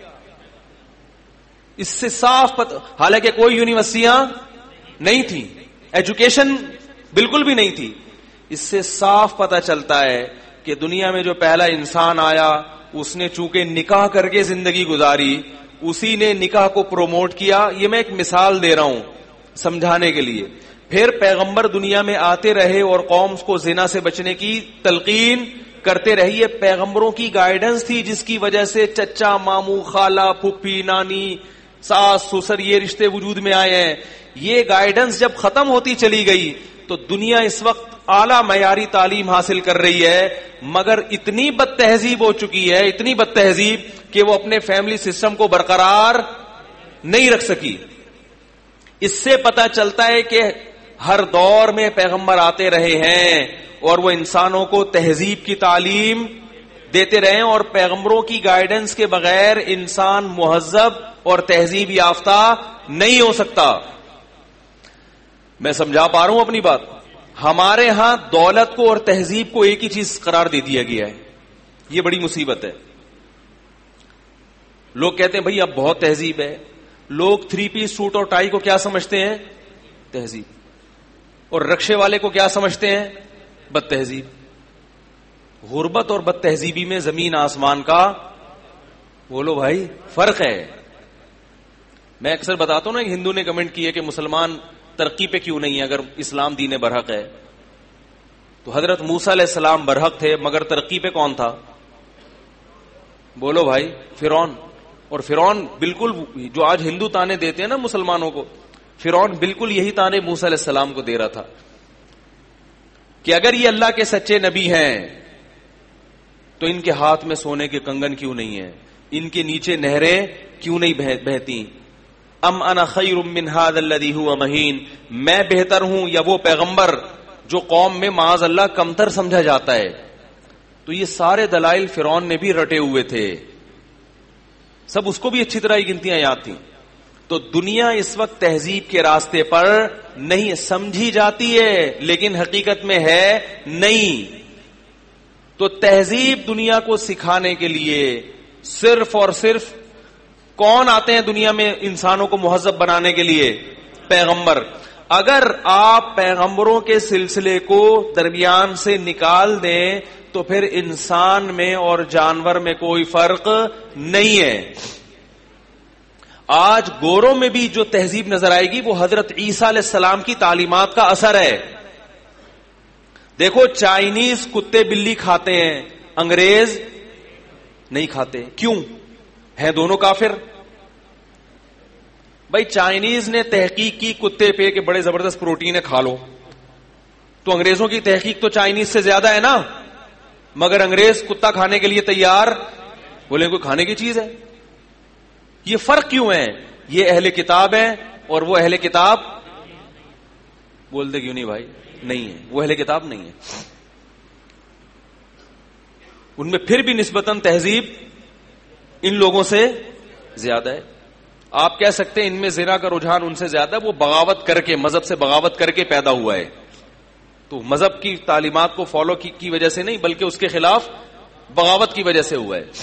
اس سے صاف پتہ, حالانکہ کوئی یونیورسٹیاں نہیں تھی, ایجوکیشن بالکل بھی نہیں تھی. اس سے صاف پتہ چلتا ہے کہ دنیا میں جو پہلا انسان آیا اس نے چونکہ نکاح کر کے زندگی گزاری, اسی نے نکاح کو پروموٹ کیا. یہ میں ایک مثال دے رہا ہوں سمجھانے کے لیے. پھر پیغمبر دنیا میں آتے رہے اور قوم کو زنا سے بچنے کی تلقین کرتے رہے. یہ پیغمبروں کی گائیڈنس تھی جس کی وجہ سے چچا, ماموں, خالہ, پھپھی, نانی, ساس, سسر یہ رشتے وجود میں آئے ہیں. یہ گائیڈنس جب ختم ہوتی چلی گئی تو دنیا اس وقت اعلیٰ معیاری تعلیم حاصل کر رہی ہے, مگر اتنی بد تہذیب ہو چکی ہے, اتنی بد تہذیب کہ وہ اپنے فیملی سسٹم کو برقرار نہیں رکھ سکی. اس سے پتا چلتا ہے کہ ہر دور میں پیغمبر آتے رہے ہیں اور وہ انسانوں کو تہذیب کی تعلیم دیتے رہے ہیں, اور پیغمبروں کی گائیڈنس کے بغیر انسان مہذب اور تہذیب یافتہ نہیں ہو سکتا. میں سمجھا پا رہا ہوں اپنی بات؟ ہمارے ہاں دولت کو اور تہذیب کو ایک ہی چیز قرار دے دیا گیا ہے. یہ بڑی مصیبت ہے. لوگ کہتے ہیں بھئی اب بہت تہذیب ہے. لوگ 3 پیس سوٹ اور ٹائی کو کیا سمجھتے ہیں؟ تہذیب. اور رکشے والے کو کیا سمجھتے ہیں؟ بد تہذیب. غربت اور بد تہذیبی میں زمین آسمان کا بولو بھائی فرق ہے. میں اکثر بتاتا ہوں نا کہ ہندو نے کمنٹ کی ہے کہ مسلمان ترقی پہ کیوں نہیں ہے اگر اسلام دین برحق ہے. تو حضرت موسیٰ علیہ السلام برحق تھے, مگر ترقی پہ کون تھا؟ بولو بھائی فرعون. اور فرعون بالکل جو آج ہندو تانے دیتے ہیں نا مسلمانوں کو, فرعون بالکل یہی تانے موسیٰ علیہ السلام کو دے رہا تھا کہ اگر یہ اللہ کے سچے نبی ہیں تو ان کے ہاتھ میں سونے کے کنگن کیوں نہیں ہیں, ان کے نیچے نہریں کیوں نہیں بہتی. ام انا خیر من ھذا الذی ھو مہین, میں بہتر ہوں یا وہ پیغمبر جو قوم میں معاذ اللہ کمتر سمجھا جاتا ہے. تو یہ سارے دلائل فرعون نے بھی رٹے ہوئے تھے, سب اس کو بھی اچھی طرح گنتیاں یاد تھیں. تو دنیا اس وقت تہذیب کے راستے پر نہیں سمجھی جاتی ہے, لیکن حقیقت میں ہے نہیں. تو تہذیب دنیا کو سکھانے کے لیے صرف اور صرف کون آتے ہیں دنیا میں انسانوں کو مہذب بنانے کے لیے؟ پیغمبر. اگر آپ پیغمبروں کے سلسلے کو درمیان سے نکال دیں تو پھر انسان میں اور جانور میں کوئی فرق نہیں ہے. آج گوروں میں بھی جو تہذیب نظر آئے گی وہ حضرت عیسیٰ علیہ السلام کی تعلیمات کا اثر ہے. دیکھو چائنیز کتے بلی کھاتے ہیں, انگریز نہیں کھاتے. کیوں؟ ہیں دونوں کافر. بھائی چائنیز نے تحقیق کی کتے پہ کہ بڑے زبردست پروٹین ہے کھا لو, تو انگریزوں کی تحقیق تو چائنیز سے زیادہ ہے نا, مگر انگریز کتا کھانے کے لیے تیار, بولے کوئی کھانے کی چیز ہے. یہ فرق کیوں ہے؟ یہ اہل کتاب ہے اور وہ اہل کتاب بولتے کیوں نہیں بھائی؟ نہیں ہے, وہ اہل کتاب نہیں ہے. ان میں پھر بھی نسبتاً تہذیب ان لوگوں سے زیادہ ہے. آپ کہہ سکتے ہیں ان میں زنا کا رجحان ان سے زیادہ ہے, وہ بغاوت کر کے, مذہب سے بغاوت کر کے پیدا ہوا ہے. تو مذہب کی تعلیمات کو فالو کی وجہ سے نہیں, بلکہ اس کے خلاف بغاوت کی وجہ سے ہوا ہے.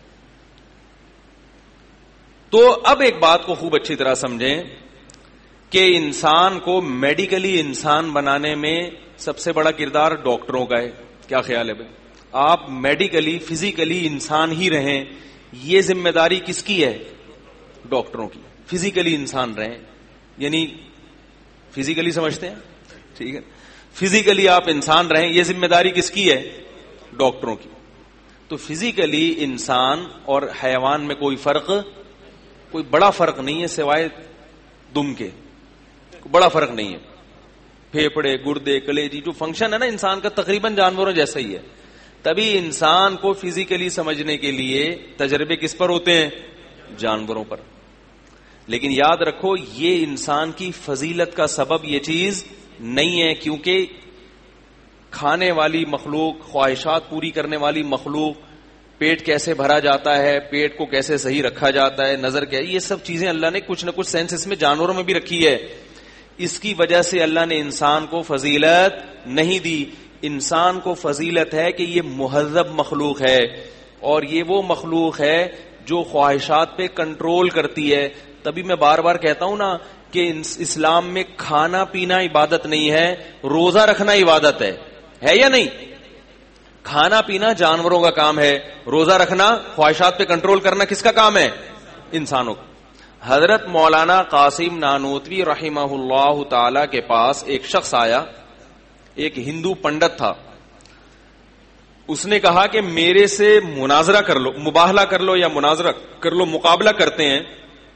تو اب ایک بات کو خوب اچھی طرح سمجھیں کہ انسان کو میڈیکلی انسان بنانے میں سب سے بڑا کردار ڈاکٹروں کا ہے. کیا خیال ہے بھائی؟ آپ میڈیکلی فزیکلی انسان ہی رہیں, یہ ذمہ داری کس کی ہے؟ ڈاکٹروں کی. فزیکلی انسان رہیں یعنی فزیکلی سمجھتے ہیں, ٹھیک ہے, فزیکلی آپ انسان رہیں, یہ ذمہ داری کس کی ہے؟ ڈاکٹروں کی. تو فزیکلی انسان اور حیوان میں کوئی بڑا فرق نہیں ہے سوائے دم کے, بڑا فرق نہیں ہے. پھیپڑے, گردے, کلیجی جو فنکشن ہے نا انسان کا تقریباً جانوروں جیسا ہی ہے. تبھی انسان کو فزیکلی سمجھنے کے لیے تجربے کس پر ہوتے ہیں؟ جانوروں پر. لیکن یاد رکھو یہ انسان کی فضیلت کا سبب یہ چیز نہیں ہے, کیونکہ کھانے والی مخلوق, خواہشات پوری کرنے والی مخلوق, پیٹ کیسے بھرا جاتا ہے, پیٹ کو کیسے صحیح رکھا جاتا ہے, نظر کیا, یہ سب چیزیں اللہ نے کچھ نہ کچھ سینس اس میں جانوروں میں بھی رکھی ہے. اس کی وجہ سے اللہ نے انسان کو فضیلت نہیں دی. انسان کو فضیلت ہے کہ یہ مہذب مخلوق ہے, اور یہ وہ مخلوق ہے جو خواہشات پہ کنٹرول کرتی ہے. تبھی میں بار بار کہتا ہوں نا کہ اسلام میں کھانا پینا عبادت نہیں ہے, روزہ رکھنا عبادت ہے یا نہیں؟ کھانا پینا جانوروں کا کام ہے, روزہ رکھنا, خواہشات پہ کنٹرول کرنا کس کا کام ہے؟ انسانوں کا. حضرت مولانا قاسم نانوتوی رحمہ اللہ تعالی کے پاس ایک شخص آیا, ایک ہندو پنڈت تھا. اس نے کہا کہ میرے سے مناظرہ کر لو, مباہلہ کر لو یا مناظرہ کر لو, مقابلہ کرتے ہیں,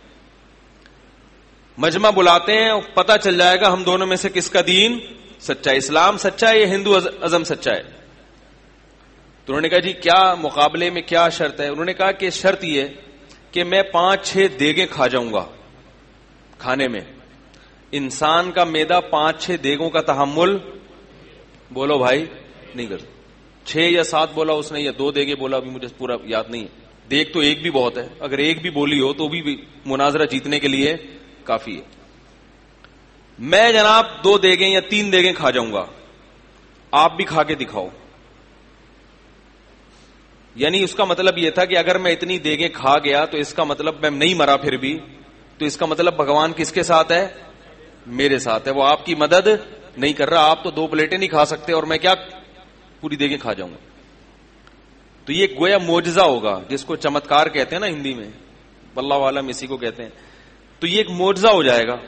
مجمع بلاتے ہیں, پتہ چل جائے گا ہم دونوں میں سے کس کا دین سچا ہے, اسلام سچا ہے یا ہندو ازم سچا ہے. تو انہوں نے کہا جی کیا مقابلے میں کیا شرط ہے؟ انہوں نے کہا کہ شرط یہ کہ میں 5-6 دیگیں کھا جاؤں گا کھانے میں. انسان کا معدہ 5-6 دیگوں کا تحمل بولو بھائی نہیں کر. 6 یا 7 بولا اس نے یا 2 دیگیں بولا, ابھی مجھے پورا یاد نہیں. دیگ تو ایک بھی بہت ہے, اگر ایک بھی بولی ہو تو بھی مناظرہ جیتنے کے لیے کافی ہے. میں جناب 2 دیگیں یا 3 دیگیں کھا جاؤں گا, آپ بھی کھا کے دکھاؤ. یعنی اس کا مطلب یہ تھا کہ اگر میں اتنی دیگیں کھا گیا تو اس کا مطلب میں نہیں مرا پھر بھی, تو اس کا مطلب بھگوان کس کے ساتھ ہے؟ میرے ساتھ ہے. وہ آپ کی مدد نہیں کر رہا. آپ تو 2 پلیٹیں نہیں کھا سکتے اور میں کیا پوری دیگیں کھا جاؤں گا. تو یہ گویا معجزہ ہوگا, جس کو چمتکار کہتے ہیں نا ہندی میں, واللہ عالم اسی کو کہتے ہیں. تو یہ ایک معجزہ ہو جائے گا.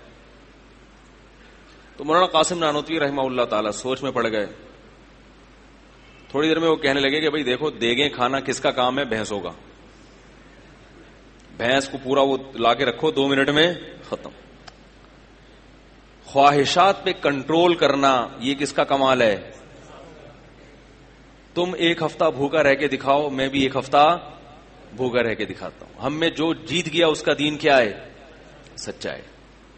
تو مولانا قاسم نانوتوی رحمہ اللہ تعالی سوچ میں پڑ گئے. تھوڑی دیر میں وہ کہنے لگے کہ بھائی دیکھو, دیگیں کھانا کس کا کام ہے؟ بھینسوں کا. بھینس کو پورا وہ لا کے رکھو, 2 منٹ میں ختم. خواہشات پہ کنٹرول کرنا یہ کس کا کمال ہے؟ تم 1 ہفتہ بھوکا رہ کے دکھاؤ, میں بھی 1 ہفتہ بھوکا رہ کے دکھاتا ہوں. ہم میں جو جیت گیا اس کا دین کیا ہے؟ سچا ہے.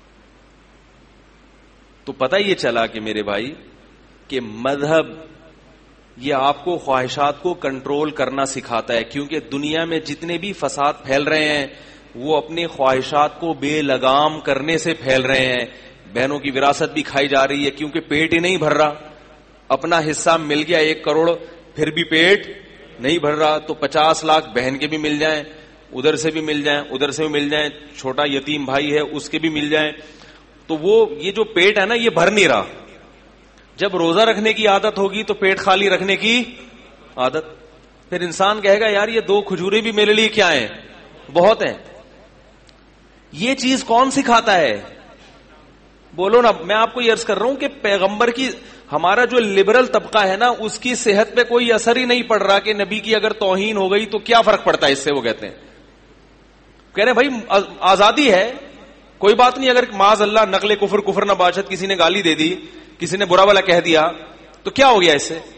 تو پتہ یہ چلا کہ میرے بھائی کہ مذہب یہ آپ کو خواہشات کو کنٹرول کرنا سکھاتا ہے, کیونکہ دنیا میں جتنے بھی فساد پھیل رہے ہیں وہ اپنے خواہشات کو بے لگام کرنے سے پھیل رہے ہیں. بہنوں کی وراثت بھی کھائی جا رہی ہے کیونکہ پیٹ ہی نہیں بھر رہا. اپنا حصہ مل گیا 1 کروڑ, پھر بھی پیٹ نہیں بھر رہا, تو 50 لاکھ بہن کے بھی مل جائیں, ادھر سے بھی مل جائیں, ادھر سے بھی مل جائیں, چھوٹا یتیم بھائی ہے اس کے بھی مل جائیں. تو وہ یہ جو پیٹ ہے نا یہ بھر نہیں رہا. جب روزہ رکھنے کی عادت ہوگی تو پیٹ خالی رکھنے کی عادت, پھر انسان کہے گا یار یہ 2 کھجوریں بھی میرے لیے کیا ہیں, بہت ہیں. یہ چیز کون سکھاتا ہے؟ بولو نا. میں آپ کو یہ عرض کر رہا ہوں کہ پیغمبر کی, ہمارا جو لبرل طبقہ ہے نا اس کی صحت پہ کوئی اثر ہی نہیں پڑ رہا کہ نبی کی اگر توہین ہو گئی تو کیا فرق پڑتا ہے اس سے. وہ کہتے ہیں, کہہ رہے بھائی آزادی ہے, کوئی بات نہیں. اگر معاذ اللہ نقل کفر نہ باشد, کسی نے گالی دے دی, کسی نے برا بلا کہہ دیا تو کیا ہو گیا اس سے؟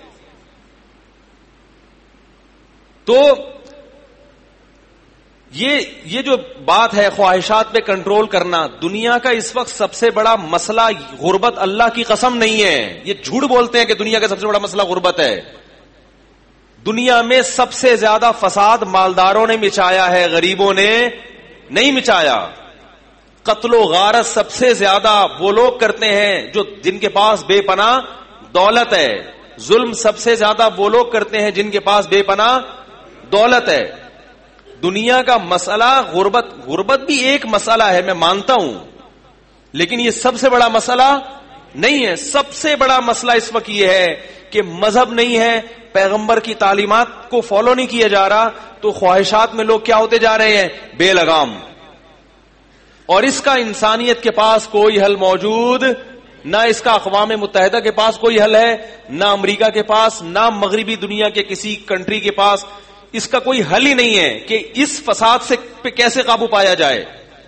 تو یہ جو بات ہے خواہشات پہ کنٹرول کرنا, دنیا کا اس وقت سب سے بڑا مسئلہ غربت اللہ کی قسم نہیں ہے. یہ جھوٹ بولتے ہیں کہ دنیا کا سب سے بڑا مسئلہ غربت ہے. دنیا میں سب سے زیادہ فساد مالداروں نے مچایا ہے, غریبوں نے نہیں مچایا. قتل و غارت سب سے زیادہ وہ لوگ کرتے ہیں جو جن کے پاس بے پناہ دولت ہے. ظلم سب سے زیادہ وہ لوگ کرتے ہیں جن کے پاس بے پناہ دولت ہے. دنیا کا مسئلہ غربت بھی ایک مسئلہ ہے, میں مانتا ہوں, لیکن یہ سب سے بڑا مسئلہ نہیں ہے. سب سے بڑا مسئلہ اس وقت یہ ہے کہ مذہب نہیں ہے, پیغمبر کی تعلیمات کو فالو نہیں کیا جا رہا, تو خواہشات میں لوگ کیا ہوتے جا رہے ہیں؟ بے لگام. اور اس کا انسانیت کے پاس کوئی حل موجود نہ, اس کا اقوام متحدہ کے پاس کوئی حل ہے, نہ امریکہ کے پاس, نہ مغربی دنیا کے کسی کنٹری کے پاس. اس کا کوئی حل ہی نہیں ہے کہ اس فساد سے پہ کیسے قابو پایا جائے.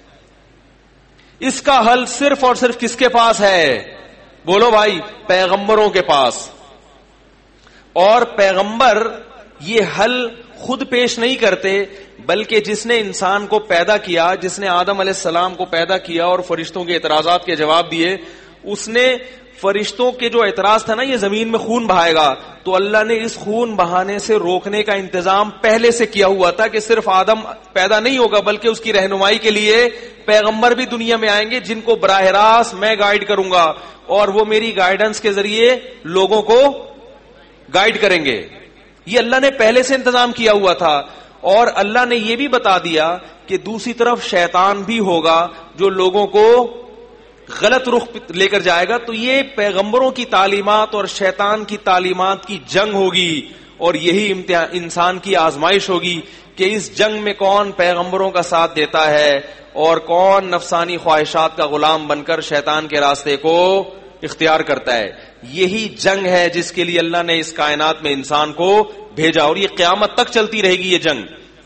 اس کا حل صرف اور صرف کس کے پاس ہے؟ بولو بھائی, پیغمبروں کے پاس. اور پیغمبر یہ حل خود پیش نہیں کرتے, بلکہ جس نے انسان کو پیدا کیا, جس نے آدم علیہ السلام کو پیدا کیا اور فرشتوں کے اعتراضات کے جواب دیے, اس نے فرشتوں کے جو اعتراض تھا نا یہ زمین میں خون بہائے گا, تو اللہ نے اس خون بہانے سے روکنے کا انتظام پہلے سے کیا ہوا تھا کہ صرف آدم پیدا نہیں ہوگا بلکہ اس کی رہنمائی کے لیے پیغمبر بھی دنیا میں آئیں گے جن کو براہ راست میں گائیڈ کروں گا, اور وہ میری گائیڈنس کے ذریعے لوگوں کو گائیڈ کریں گے. یہ اللہ نے پہلے سے انتظام کیا ہوا تھا. اور اللہ نے یہ بھی بتا دیا کہ دوسری طرف شیطان بھی ہوگا جو لوگوں کو غلط رخ لے کر جائے گا. تو یہ پیغمبروں کی تعلیمات اور شیطان کی تعلیمات کی جنگ ہوگی, اور یہی انسان کی آزمائش ہوگی کہ اس جنگ میں کون پیغمبروں کا ساتھ دیتا ہے اور کون نفسانی خواہشات کا غلام بن کر شیطان کے راستے کو اختیار کرتا ہے. یہی جنگ ہے جس کے لیے اللہ نے اس کائنات میں انسان کو بھیجا, اور یہ قیامت تک چلتی رہے گی یہ جنگ.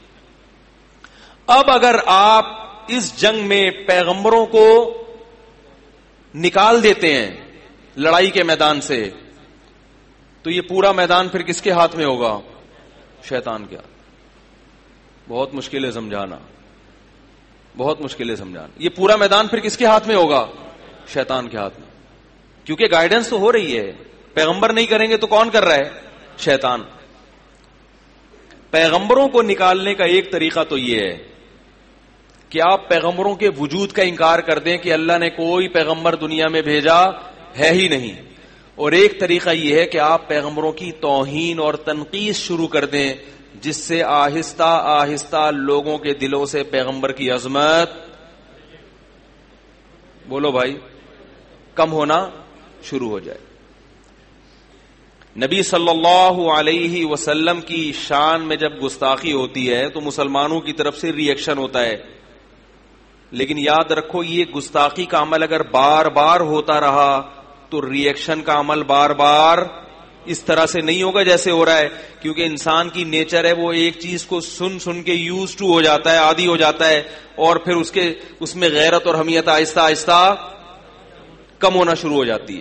اب اگر آپ اس جنگ میں پیغمبروں کو نکال دیتے ہیں لڑائی کے میدان سے, تو یہ پورا میدان پھر کس کے ہاتھ میں ہوگا؟ شیطان کے ہاتھ. بہت مشکل ہے سمجھانا، بہت مشکل ہے سمجھانا. یہ پورا میدان پھر کس کے ہاتھ میں ہوگا؟ شیطان کے ہاتھ میں. کیونکہ گائیڈنس تو ہو رہی ہے، پیغمبر نہیں کریں گے تو کون کر رہا ہے؟ شیطان. پیغمبروں کو نکالنے کا ایک طریقہ تو یہ ہے کہ آپ پیغمبروں کے وجود کا انکار کر دیں کہ اللہ نے کوئی پیغمبر دنیا میں بھیجا ہے ہی نہیں. اور ایک طریقہ یہ ہے کہ آپ پیغمبروں کی توہین اور تنقید شروع کر دیں، جس سے آہستہ آہستہ لوگوں کے دلوں سے پیغمبر کی عظمت، بولو بھائی، کم ہونا شروع ہو جائے. نبی صلی اللہ علیہ وسلم کی شان میں جب گستاخی ہوتی ہے تو مسلمانوں کی طرف سے ری ایکشن ہوتا ہے، لیکن یاد رکھو یہ گستاخی کا عمل اگر بار بار ہوتا رہا تو ری ایکشن کا عمل بار بار اس طرح سے نہیں ہوگا جیسے ہو رہا ہے. کیونکہ انسان کی نیچر ہے، وہ ایک چیز کو سن سن کے یوز ٹو ہو جاتا ہے، عادی ہو جاتا ہے، اور پھر اس میں غیرت اور حمیت آہستہ آہستہ کم ہونا شروع ہو جاتی ہے.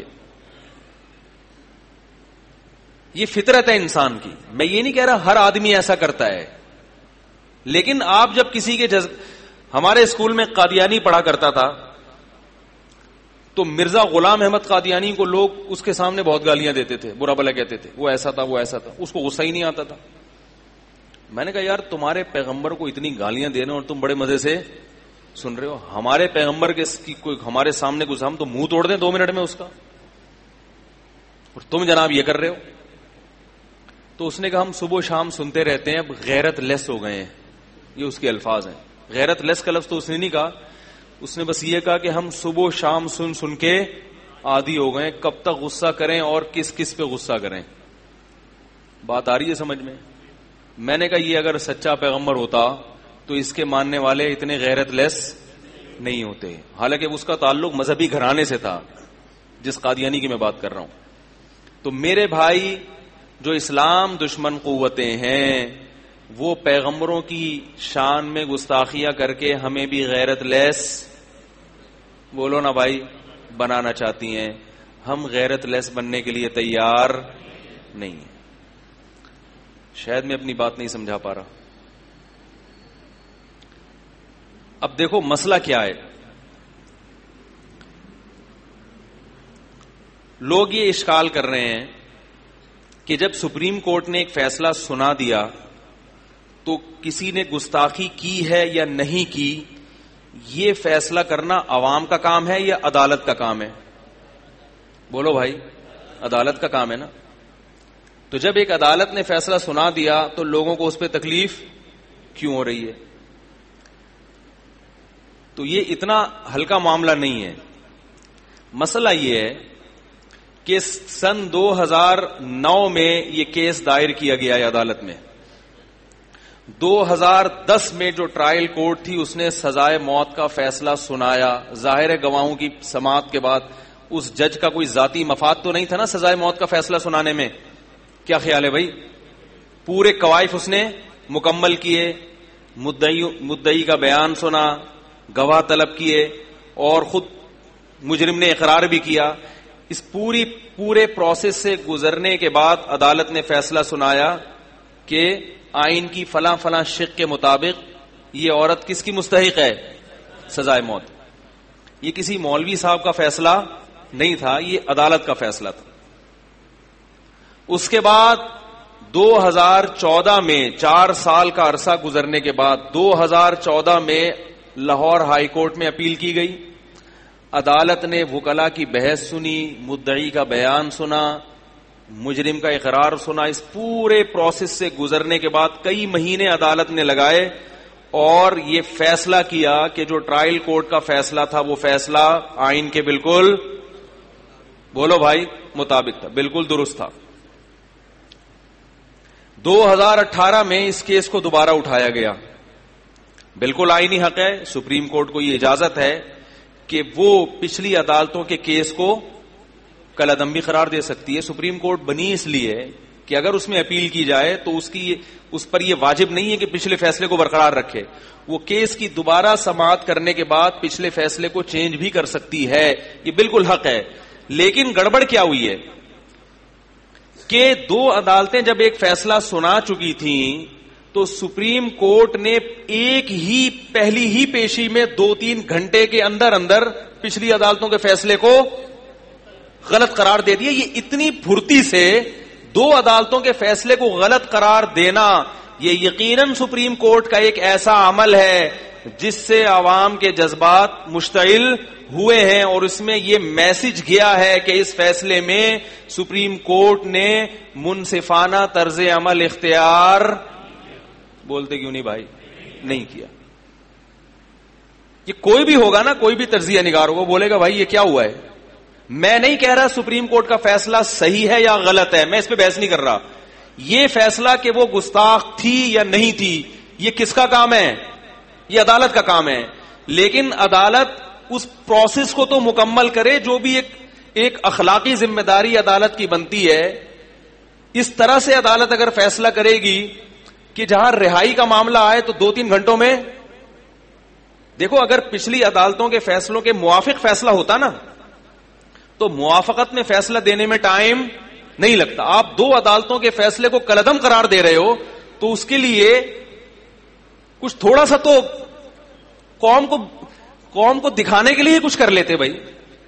یہ فطرت ہے انسان کی. میں یہ نہیں کہہ رہا ہر آدمی ایسا کرتا ہے، لیکن آپ جب کسی کے ہمارے اسکول میں قادیانی پڑھا کرتا تھا تو مرزا غلام احمد قادیانی کو لوگ اس کے سامنے بہت گالیاں دیتے تھے، برا بھلا کہتے تھے، وہ ایسا تھا وہ ایسا تھا. اس کو غصہ ہی نہیں آتا تھا. میں نے کہا یار تمہارے پیغمبر کو اتنی گالیاں دینے اور تم بڑے مزے سے سن رہے ہو. ہمارے پیغمبر کے کوئی ہمارے سامنے کچھ ہم تو منہ توڑ دیں 2 منٹ میں اس کا، اور تم جناب یہ کر رہے ہو. تو اس نے کہا ہم صبح و شام سنتے رہتے ہیں، اب غیرت لیس ہو گئے ہیں. یہ اس کے الفاظ ہیں. غیرت لیس کا لفظ تو اس نے نہیں کہا، اس نے بس یہ کہا کہ ہم صبح و شام سن سن کے عادی ہو گئے، کب تک غصہ کریں اور کس کس پہ غصہ کریں. بات آ رہی ہے سمجھ میں؟ میں نے کہا یہ اگر سچا پیغمبر ہوتا تو اس کے ماننے والے اتنے غیرت لیس نہیں ہوتے. حالانکہ اس کا تعلق مذہبی گھرانے سے تھا جس قادیانی کی میں بات کر رہا ہوں. تو میرے بھائی، جو اسلام دشمن قوتیں ہیں وہ پیغمبروں کی شان میں گستاخیاں کر کے ہمیں بھی غیرت لیس، بولو نا بھائی، بنانا چاہتی ہیں. ہم غیرت لیس بننے کے لیے تیار نہیں ہیں. شاید میں اپنی بات نہیں سمجھا پا رہا. اب دیکھو مسئلہ کیا ہے. لوگ یہ اشکال کر رہے ہیں کہ جب سپریم کورٹ نے ایک فیصلہ سنا دیا تو کسی نے گستاخی کی ہے یا نہیں کی، یہ فیصلہ کرنا عوام کا کام ہے یا عدالت کا کام ہے؟ بولو بھائی، عدالت کا کام ہے نا. تو جب ایک عدالت نے فیصلہ سنا دیا تو لوگوں کو اس پہ تکلیف کیوں ہو رہی ہے؟ تو یہ اتنا ہلکا معاملہ نہیں ہے. مسئلہ یہ ہے کہ سن 2009 میں یہ کیس دائر کیا گیا ہے عدالت میں. 2010 میں جو ٹرائل کورٹ تھی اس نے سزائے موت کا فیصلہ سنایا. ظاہر ہے گواہوں کی سماعت کے بعد اس جج کا کوئی ذاتی مفاد تو نہیں تھا نا سزائے موت کا فیصلہ سنانے میں. کیا خیال ہے بھائی؟ پورے قوائف اس نے مکمل کیے، مدعی کا بیان سنا، گواہ طلب کیے، اور خود مجرم نے اقرار بھی کیا. اس پورے پروسیس سے گزرنے کے بعد عدالت نے فیصلہ سنایا کہ آئین کی فلاں فلاں شق کے مطابق یہ عورت کس کی مستحق ہے؟ سزائے موت. یہ کسی مولوی صاحب کا فیصلہ نہیں تھا، یہ عدالت کا فیصلہ تھا. اس کے بعد 2014 میں 4 سال کا عرصہ گزرنے کے بعد 2014 میں لاہور ہائی کورٹ میں اپیل کی گئی. عدالت نے وکلاء کی بحث سنی، مدعی کا بیان سنا، مجرم کا اقرار سنا. اس پورے پروسیس سے گزرنے کے بعد کئی مہینے عدالت نے لگائے اور یہ فیصلہ کیا کہ جو ٹرائل کورٹ کا فیصلہ تھا وہ فیصلہ آئین کے بالکل، بولو بھائی، مطابق تھا، بالکل درست تھا. 2018 میں اس کیس کو دوبارہ اٹھایا گیا. بالکل آئینی حق ہے، سپریم کورٹ کو یہ اجازت ہے کہ وہ پچھلی عدالتوں کے کیس کو کالعدم بھی قرار دے سکتی ہے. سپریم کورٹ بنی اس لیے کہ اگر اس میں اپیل کی جائے تو اس پر یہ واجب نہیں ہے کہ پچھلے فیصلے کو برقرار رکھے. وہ کیس کی دوبارہ سماعت کرنے کے بعد پچھلے فیصلے کو چینج بھی کر سکتی ہے. یہ بالکل حق ہے. لیکن گڑبڑ کیا ہوئی ہے؟ کہ دو عدالتیں جب ایک فیصلہ سنا چکی تھیں تو سپریم کورٹ نے ایک ہی پہلی ہی پیشی میں 2-3 گھنٹے کے اندر اندر پچھلی عدالتوں کے فیصلے کو غلط قرار دے دیا. یہ اتنی پھرتی سے دو عدالتوں کے فیصلے کو غلط قرار دینا یہ یقیناً سپریم کورٹ کا ایک ایسا عمل ہے جس سے عوام کے جذبات مشتعل ہوئے ہیں, اور اس میں یہ میسج گیا ہے کہ اس فیصلے میں سپریم کورٹ نے منصفانہ طرز عمل اختیار, بولتے کیوں نہیں بھائی, نہیں کیا. یہ کوئی بھی ہوگا نا, کوئی بھی تجزیہ نگار ہوگا, بولے گا بھائی یہ کیا ہوا ہے. میں نہیں کہہ رہا سپریم کورٹ کا فیصلہ صحیح ہے یا غلط ہے, میں اس پہ بحث نہیں کر رہا. یہ فیصلہ کہ وہ گستاخ تھی یا نہیں تھی یہ کس کا کام ہے, یہ عدالت کا کام ہے. لیکن عدالت اس پروسیس کو تو مکمل کرے جو بھی ایک اخلاقی ذمہ داری عدالت کی بنتی ہے. اس طرح سے عدالت اگر فیصلہ کرے گی کہ جہاں رہائی کا معاملہ آئے تو 2-3 گھنٹوں میں, دیکھو اگر پچھلی عدالتوں کے فیصلوں کے موافق فیصلہ ہوتا نا تو موافقت میں فیصلہ دینے میں ٹائم نہیں لگتا. آپ دو عدالتوں کے فیصلے کو کالعدم قرار دے رہے ہو تو اس کے لیے کچھ تھوڑا سا تو قوم کو دکھانے کے لیے کچھ کر لیتے بھائی.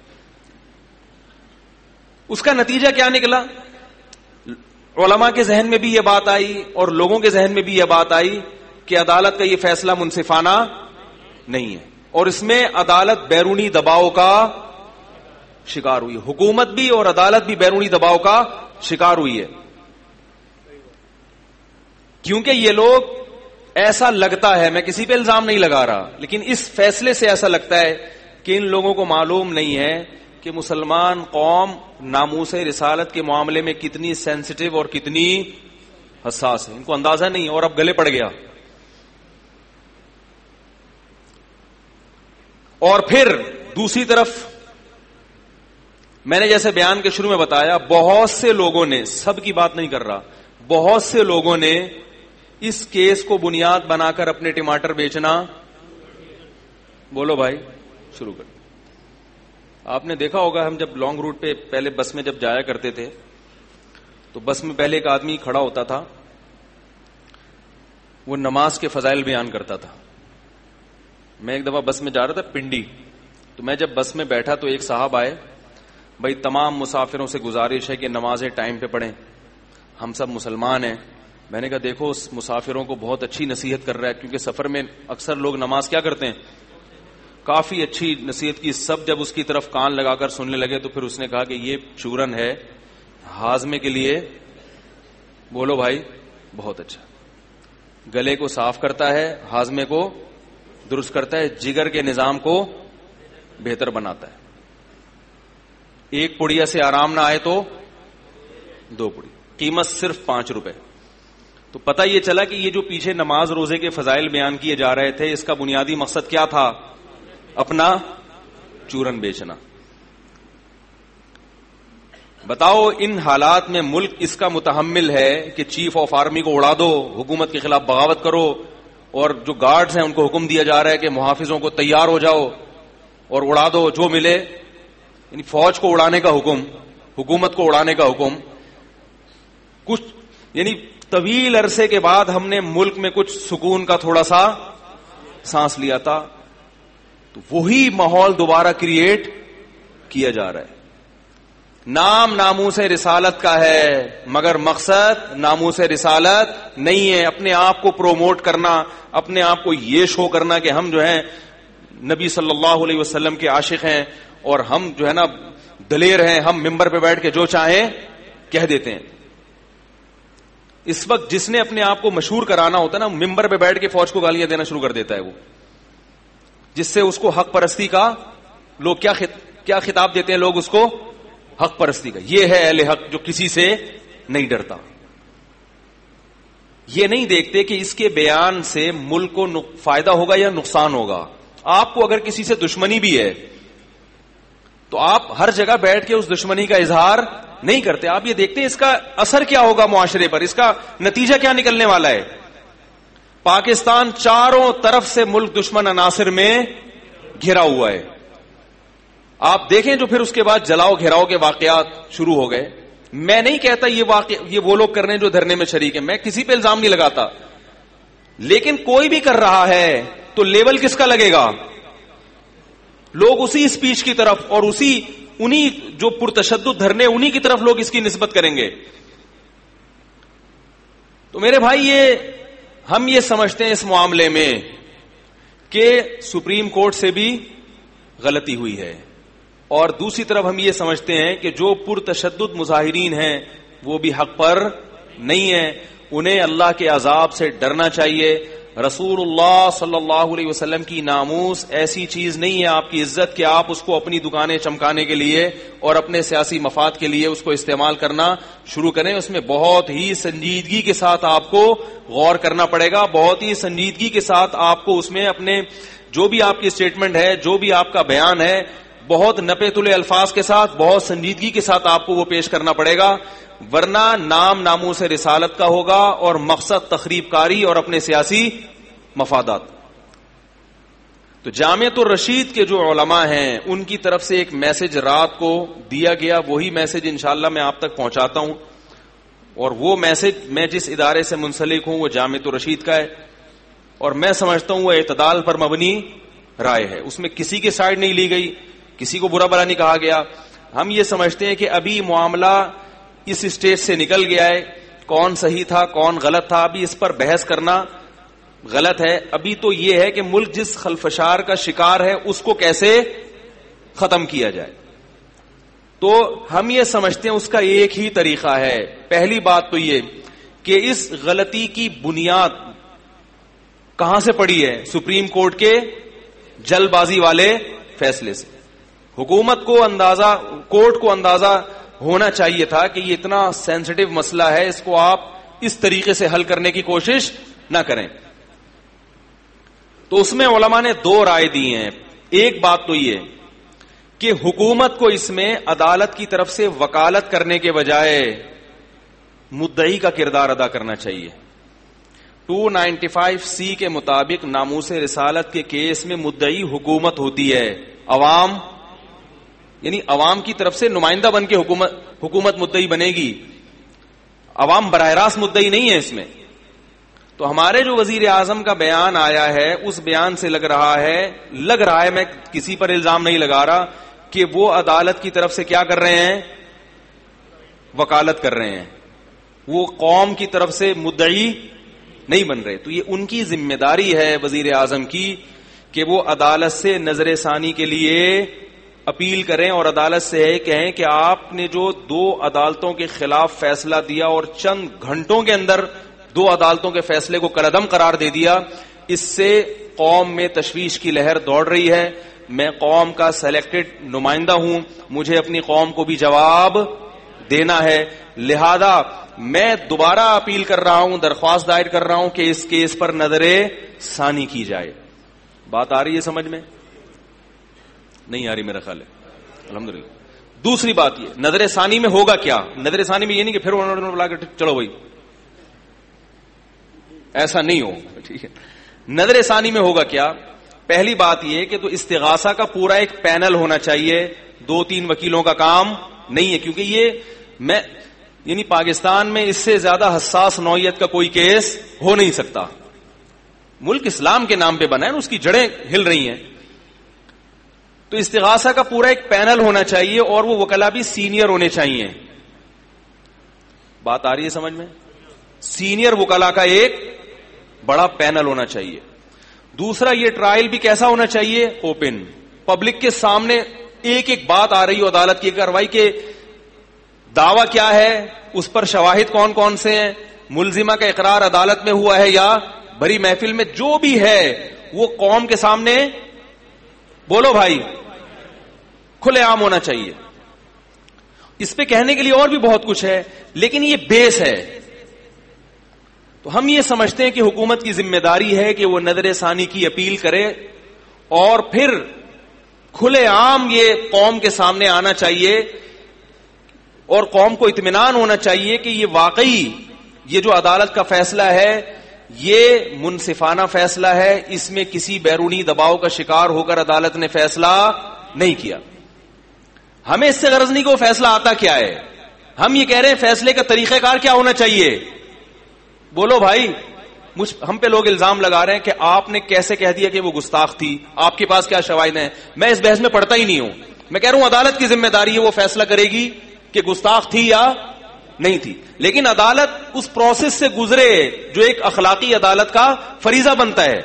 اس کا نتیجہ کیا نکلا, علماء کے ذہن میں بھی یہ بات آئی اور لوگوں کے ذہن میں بھی یہ بات آئی کہ عدالت کا یہ فیصلہ منصفانہ نہیں ہے, اور اس میں عدالت بیرونی دباؤ کا شکار ہوئی. حکومت بھی اور عدالت بھی بیرونی دباؤ کا شکار ہوئی ہے, کیونکہ یہ لوگ, ایسا لگتا ہے, میں کسی پہ الزام نہیں لگا رہا, لیکن اس فیصلے سے ایسا لگتا ہے کہ ان لوگوں کو معلوم نہیں ہے کہ مسلمان قوم ناموس رسالت کے معاملے میں کتنی سینسٹیو اور کتنی حساس ہے. ان کو اندازہ نہیں, اور اب گلے پڑ گیا. اور پھر دوسری طرف میں نے جیسے بیان کے شروع میں بتایا, بہت سے لوگوں نے, سب کی بات نہیں کر رہا, بہت سے لوگوں نے اس کیس کو بنیاد بنا کر اپنے ٹماٹر بیچنا, بولو بھائی, شروع کر. آپ نے دیکھا ہوگا ہم جب لانگ روٹ پہ پہلے بس میں جب جایا کرتے تھے تو بس میں پہلے ایک آدمی کھڑا ہوتا تھا, وہ نماز کے فضائل بیان کرتا تھا. میں ایک دفعہ بس میں جا رہا تھا پنڈی, تو میں جب بس میں بیٹھا تو ایک صاحب آئے, بھائی تمام مسافروں سے گزارش ہے کہ نمازیں ٹائم پہ پڑھیں, ہم سب مسلمان ہیں. میں نے کہا دیکھو اس مسافروں کو بہت اچھی نصیحت کر رہا ہے, کیونکہ سفر میں اکثر لوگ نماز کیا کرتے ہیں, کافی اچھی نصیحت کی. سب جب اس کی طرف کان لگا کر سننے لگے تو پھر اس نے کہا کہ یہ چورن ہے ہاضمے کے لیے, بولو بھائی, بہت اچھا, گلے کو صاف کرتا ہے, ہاضمے کو درست کرتا ہے, جگر کے نظام کو بہتر بناتا ہے. ایک پڑیا سے آرام نہ آئے تو 2 پڑی, قیمت صرف 5 روپے. تو پتہ یہ چلا کہ یہ جو پیچھے نماز روزے کے فضائل بیان کیے جا رہے تھے, اس کا بنیادی مقصد کیا تھا, اپنا چورن بیچنا. بتاؤ ان حالات میں ملک اس کا متحمل ہے کہ چیف آف آرمی کو اڑا دو, حکومت کے خلاف بغاوت کرو, اور جو گارڈز ہیں ان کو حکم دیا جا رہا ہے کہ محافظوں کو تیار ہو جاؤ اور اڑا دو جو ملے, یعنی فوج کو اڑانے کا حکم, حکومت کو اڑانے کا حکم. کچھ یعنی طویل عرصے کے بعد ہم نے ملک میں کچھ سکون کا تھوڑا سا سانس لیا تھا, تو وہی ماحول دوبارہ کریٹ کیا جا رہا ہے. نام ناموس رسالت کا ہے مگر مقصد ناموس رسالت نہیں ہے. اپنے آپ کو پروموٹ کرنا, اپنے آپ کو یہ شو کرنا کہ ہم جو ہیں نبی صلی اللہ علیہ وسلم کے عاشق ہیں اور ہم جو ہے نا دلیر ہیں, ہم ممبر پہ بیٹھ کے جو چاہیں کہہ دیتے ہیں. اس وقت جس نے اپنے آپ کو مشہور کرانا ہوتا ہے نا, ممبر پہ بیٹھ کے فوج کو گالیاں دینا شروع کر دیتا ہے وہ, جس سے اس کو حق پرستی کا, لوگ کیا خطاب دیتے ہیں لوگ اس کو, حق پرستی کا. یہ ہے اہل حق جو کسی سے نہیں ڈرتا. یہ نہیں دیکھتے کہ اس کے بیان سے ملک کو فائدہ ہوگا یا نقصان ہوگا. آپ کو اگر کسی سے دشمنی بھی ہے تو آپ ہر جگہ بیٹھ کے اس دشمنی کا اظہار نہیں کرتے. آپ یہ دیکھتے ہیں اس کا اثر کیا ہوگا معاشرے پر, اس کا نتیجہ کیا نکلنے والا ہے. پاکستان چاروں طرف سے ملک دشمن عناصر میں گھرا ہوا ہے. آپ دیکھیں جو پھر اس کے بعد جلاؤ گھیراؤ کے واقعات شروع ہو گئے. میں نہیں کہتا یہ وہ لوگ کر رہے ہیں جو دھرنے میں شریک ہیں, میں کسی پہ الزام نہیں لگاتا, لیکن کوئی بھی کر رہا ہے تو لیول کس کا لگے گا؟ لوگ اسی اسپیچ کی طرف اور انہی جو پرتشدد دھرنے انہی کی طرف لوگ اس کی نسبت کریں گے. تو میرے بھائی ہم یہ سمجھتے ہیں اس معاملے میں کہ سپریم کورٹ سے بھی غلطی ہوئی ہے, اور دوسری طرف ہم یہ سمجھتے ہیں کہ جو پرتشدد مظاہرین ہیں وہ بھی حق پر نہیں ہیں, انہیں اللہ کے عذاب سے ڈرنا چاہیے. رسول اللہ صلی اللہ علیہ وسلم کی ناموس ایسی چیز نہیں ہے آپ کی عزت کہ آپ اس کو اپنی دکانیں چمکانے کے لیے اور اپنے سیاسی مفاد کے لیے اس کو استعمال کرنا شروع کریں. اس میں بہت ہی سنجیدگی کے ساتھ آپ کو غور کرنا پڑے گا, بہت ہی سنجیدگی کے ساتھ آپ کو اس میں اپنے جو بھی آپ کی اسٹیٹمنٹ ہے, جو بھی آپ کا بیان ہے, بہت نپے تلے الفاظ کے ساتھ, بہت سنجیدگی کے ساتھ آپ کو وہ پیش کرنا پڑے گا, ورنہ نام ناموس رسالت کا ہوگا اور مقصد تخریب کاری اور اپنے سیاسی مفادات. تو جامعۃ الرشید کے جو علماء ہیں ان کی طرف سے ایک میسج رات کو دیا گیا, وہی میسج انشاءاللہ میں آپ تک پہنچاتا ہوں, اور وہ میسج میں جس ادارے سے منسلک ہوں وہ جامعۃ الرشید کا ہے, اور میں سمجھتا ہوں وہ اعتدال پر مبنی رائے ہے. اس میں کسی کی سائڈ نہیں لی گئی, کسی کو برا بھلا نہیں کہا گیا. ہم یہ سمجھتے ہیں کہ ابھی معاملہ اس اسٹیج سے نکل گیا ہے, کون صحیح تھا کون غلط تھا ابھی اس پر بحث کرنا غلط ہے. ابھی تو یہ ہے کہ ملک جس خلفشار کا شکار ہے اس کو کیسے ختم کیا جائے. تو ہم یہ سمجھتے ہیں اس کا ایک ہی طریقہ ہے. پہلی بات تو یہ کہ اس غلطی کی بنیاد کہاں سے پڑی ہے؟ سپریم کورٹ کے جلد بازی والے فیصلے سے. حکومت کو کورٹ کو اندازہ ہونا چاہیے تھا کہ یہ اتنا سینسٹیو مسئلہ ہے, اس کو آپ اس طریقے سے حل کرنے کی کوشش نہ کریں. تو اس میں علماء نے دو رائے دی ہیں. ایک بات تو یہ کہ حکومت کو اس میں عدالت کی طرف سے وکالت کرنے کے بجائے مدعی کا کردار ادا کرنا چاہیے. 295C کے مطابق ناموس رسالت کے کیس میں مدعی حکومت ہوتی ہے, عوام یعنی عوام کی طرف سے نمائندہ بن کے حکومت مدعی بنے گی, عوام براہ راست مدعی نہیں ہے اس میں. تو ہمارے جو وزیر اعظم کا بیان آیا ہے اس بیان سے لگ رہا ہے, میں کسی پر الزام نہیں لگا رہا, کہ وہ عدالت کی طرف سے کیا کر رہے ہیں؟ وکالت کر رہے ہیں, وہ قوم کی طرف سے مدعی نہیں بن رہے. تو یہ ان کی ذمہ داری ہے وزیر اعظم کی کہ وہ عدالت سے نظر ثانی کے لیے اپیل کریں اور عدالت سے کہیں کہ آپ نے جو 2 عدالتوں کے خلاف فیصلہ دیا اور چند گھنٹوں کے اندر 2 عدالتوں کے فیصلے کو کالعدم قرار دے دیا, اس سے قوم میں تشویش کی لہر دوڑ رہی ہے. میں قوم کا سلیکٹڈ نمائندہ ہوں, مجھے اپنی قوم کو بھی جواب دینا ہے, لہذا میں دوبارہ اپیل کر رہا ہوں, درخواست دائر کر رہا ہوں کہ اس کیس پر نظر ثانی کی جائے. بات آ رہی ہے سمجھ میں؟ نہیں آ رہی میرا خیال ہے, الحمدللہ. دوسری بات یہ, نظر ثانی میں ہوگا کیا؟ نظر ثانی میں یہ نہیں کہ پھر انہوں نے بلا کے چلو بھائی, ایسا نہیں ہو, ٹھیک ہے. نظر ثانی میں ہوگا کیا؟ پہلی بات یہ کہ تو استغاثہ کا پورا ایک پینل ہونا چاہیے, 2-3 وکیلوں کا کام نہیں ہے, کیونکہ یہ یعنی پاکستان میں اس سے زیادہ حساس نوعیت کا کوئی کیس ہو نہیں سکتا. ملک اسلام کے نام پہ بنا ہے, اس کی جڑیں ہل رہی ہیں. تو استغاثہ کا پورا ایک پینل ہونا چاہیے اور وہ وکلا بھی سینئر ہونے چاہیے. بات آ رہی ہے سمجھ میں؟ سینئر وکلا کا ایک بڑا پینل ہونا چاہیے. دوسرا, یہ ٹرائل بھی کیسا ہونا چاہیے؟ اوپن, پبلک کے سامنے ایک ایک بات آ رہی ہو عدالت کی کارروائی کے دعویٰ کیا ہے, اس پر شواہد کون کون سے ہیں, ملزمہ کا اقرار عدالت میں ہوا ہے یا بھری محفل میں, جو بھی ہے وہ قوم کے سامنے بولو بھائی کھلے عام ہونا چاہیے. اس پہ کہنے کے لیے اور بھی بہت کچھ ہے, لیکن یہ بیس ہے. تو ہم یہ سمجھتے ہیں کہ حکومت کی ذمہ داری ہے کہ وہ نظر ثانی کی اپیل کرے اور پھر کھلے عام یہ قوم کے سامنے آنا چاہیے اور قوم کو اطمینان ہونا چاہیے کہ یہ واقعی یہ جو عدالت کا فیصلہ ہے یہ منصفانہ فیصلہ ہے, اس میں کسی بیرونی دباؤ کا شکار ہو کر عدالت نے فیصلہ نہیں کیا. ہمیں اس سے غرض نہیں کہ وہ فیصلہ آتا کیا ہے, ہم یہ کہہ رہے ہیں فیصلے کا طریقہ کار کیا ہونا چاہیے. بولو بھائی. ہم پہ لوگ الزام لگا رہے ہیں کہ آپ نے کیسے کہہ دیا کہ وہ گستاخ تھی, آپ کے پاس کیا شواہد ہیں. میں اس بحث میں پڑھتا ہی نہیں ہوں. میں کہہ رہا ہوں عدالت کی ذمہ داری ہے, وہ فیصلہ کرے گی کہ گستاخ تھی یا نہیں تھی. لیکن عدالت اس پروسیس سے گزرے جو ایک اخلاقی عدالت کا فریضہ بنتا ہے.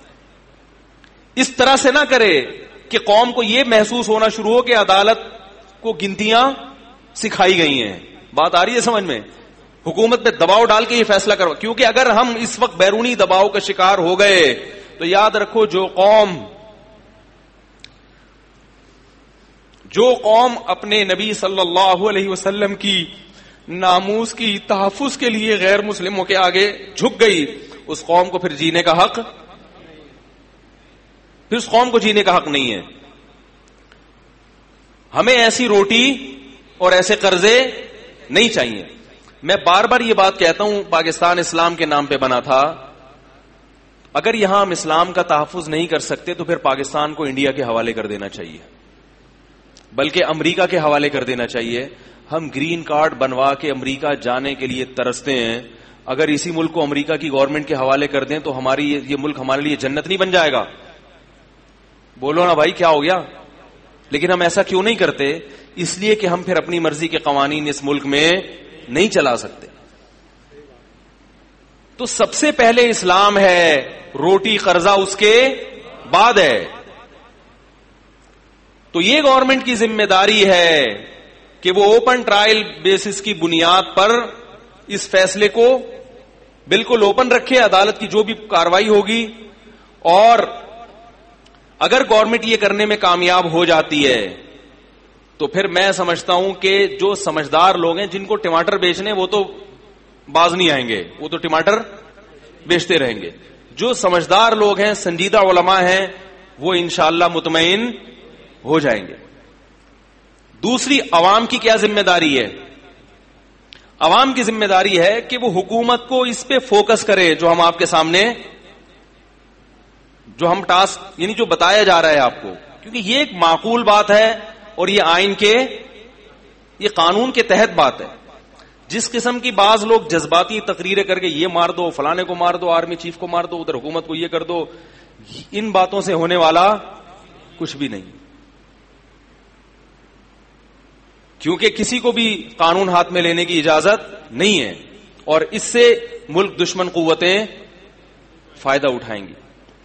اس طرح سے نہ کرے کہ قوم کو یہ محسوس ہونا شروع ہو کہ عدالت کو گنتیاں سکھائی گئی ہیں. بات آ رہی ہے سمجھ میں؟ حکومت پہ دباؤ ڈال کے یہ فیصلہ کرو, کیونکہ اگر ہم اس وقت بیرونی دباؤ کا شکار ہو گئے تو یاد رکھو جو قوم اپنے نبی صلی اللہ علیہ وسلم کی ناموس کی تحفظ کے لیے غیر مسلموں کے آگے جھک گئی, اس قوم کو پھر جینے کا حق, پھر اس قوم کو جینے کا حق نہیں ہے. ہمیں ایسی روٹی اور ایسے قرضے نہیں چاہیے. میں بار بار یہ بات کہتا ہوں, پاکستان اسلام کے نام پہ بنا تھا. اگر یہاں ہم اسلام کا تحفظ نہیں کر سکتے تو پھر پاکستان کو انڈیا کے حوالے کر دینا چاہیے, بلکہ امریکہ کے حوالے کر دینا چاہیے. ہم گرین کارڈ بنوا کے امریکہ جانے کے لیے ترستے ہیں. اگر اسی ملک کو امریکہ کی گورنمنٹ کے حوالے کر دیں تو یہ ملک ہمارے لیے جنت نہیں بن جائے گا. بولو نا بھائی, کیا ہو گیا؟ لیکن ہم ایسا کیوں نہیں کرتے؟ اس لیے کہ ہم پھر اپنی مرضی کے قوانین اس ملک میں نہیں چلا سکتے. تو سب سے پہلے اسلام ہے, روٹی قرضہ اس کے بعد ہے. تو یہ گورنمنٹ کی ذمہ داری ہے کہ وہ اوپن ٹرائل بیسس کی بنیاد پر اس فیصلے کو بالکل اوپن رکھے, عدالت کی جو بھی کاروائی ہوگی. اور اگر گورنمنٹ یہ کرنے میں کامیاب ہو جاتی ہے تو پھر میں سمجھتا ہوں کہ جو سمجھدار لوگ ہیں, جن کو ٹماٹر بیچنے, وہ تو باز نہیں آئیں گے, وہ تو ٹماٹر بیچتے رہیں گے. جو سمجھدار لوگ ہیں, سنجیدہ علماء ہیں, وہ انشاءاللہ مطمئن ہو جائیں گے. دوسری, عوام کی کیا ذمہ داری ہے؟ عوام کی ذمہ داری ہے کہ وہ حکومت کو اس پہ فوکس کرے جو ہم آپ کے سامنے, جو ہم ٹاسک, یعنی جو بتایا جا رہا ہے آپ کو, کیونکہ یہ ایک معقول بات ہے اور یہ آئین کے, یہ قانون کے تحت بات ہے. جس قسم کی بعض لوگ جذباتی تقریریں کر کے یہ مار دو, فلانے کو مار دو, آرمی چیف کو مار دو, ادھر حکومت کو یہ کر دو, ان باتوں سے ہونے والا کچھ بھی نہیں. کیونکہ کسی کو بھی قانون ہاتھ میں لینے کی اجازت نہیں ہے, اور اس سے ملک دشمن قوتیں فائدہ اٹھائیں گی.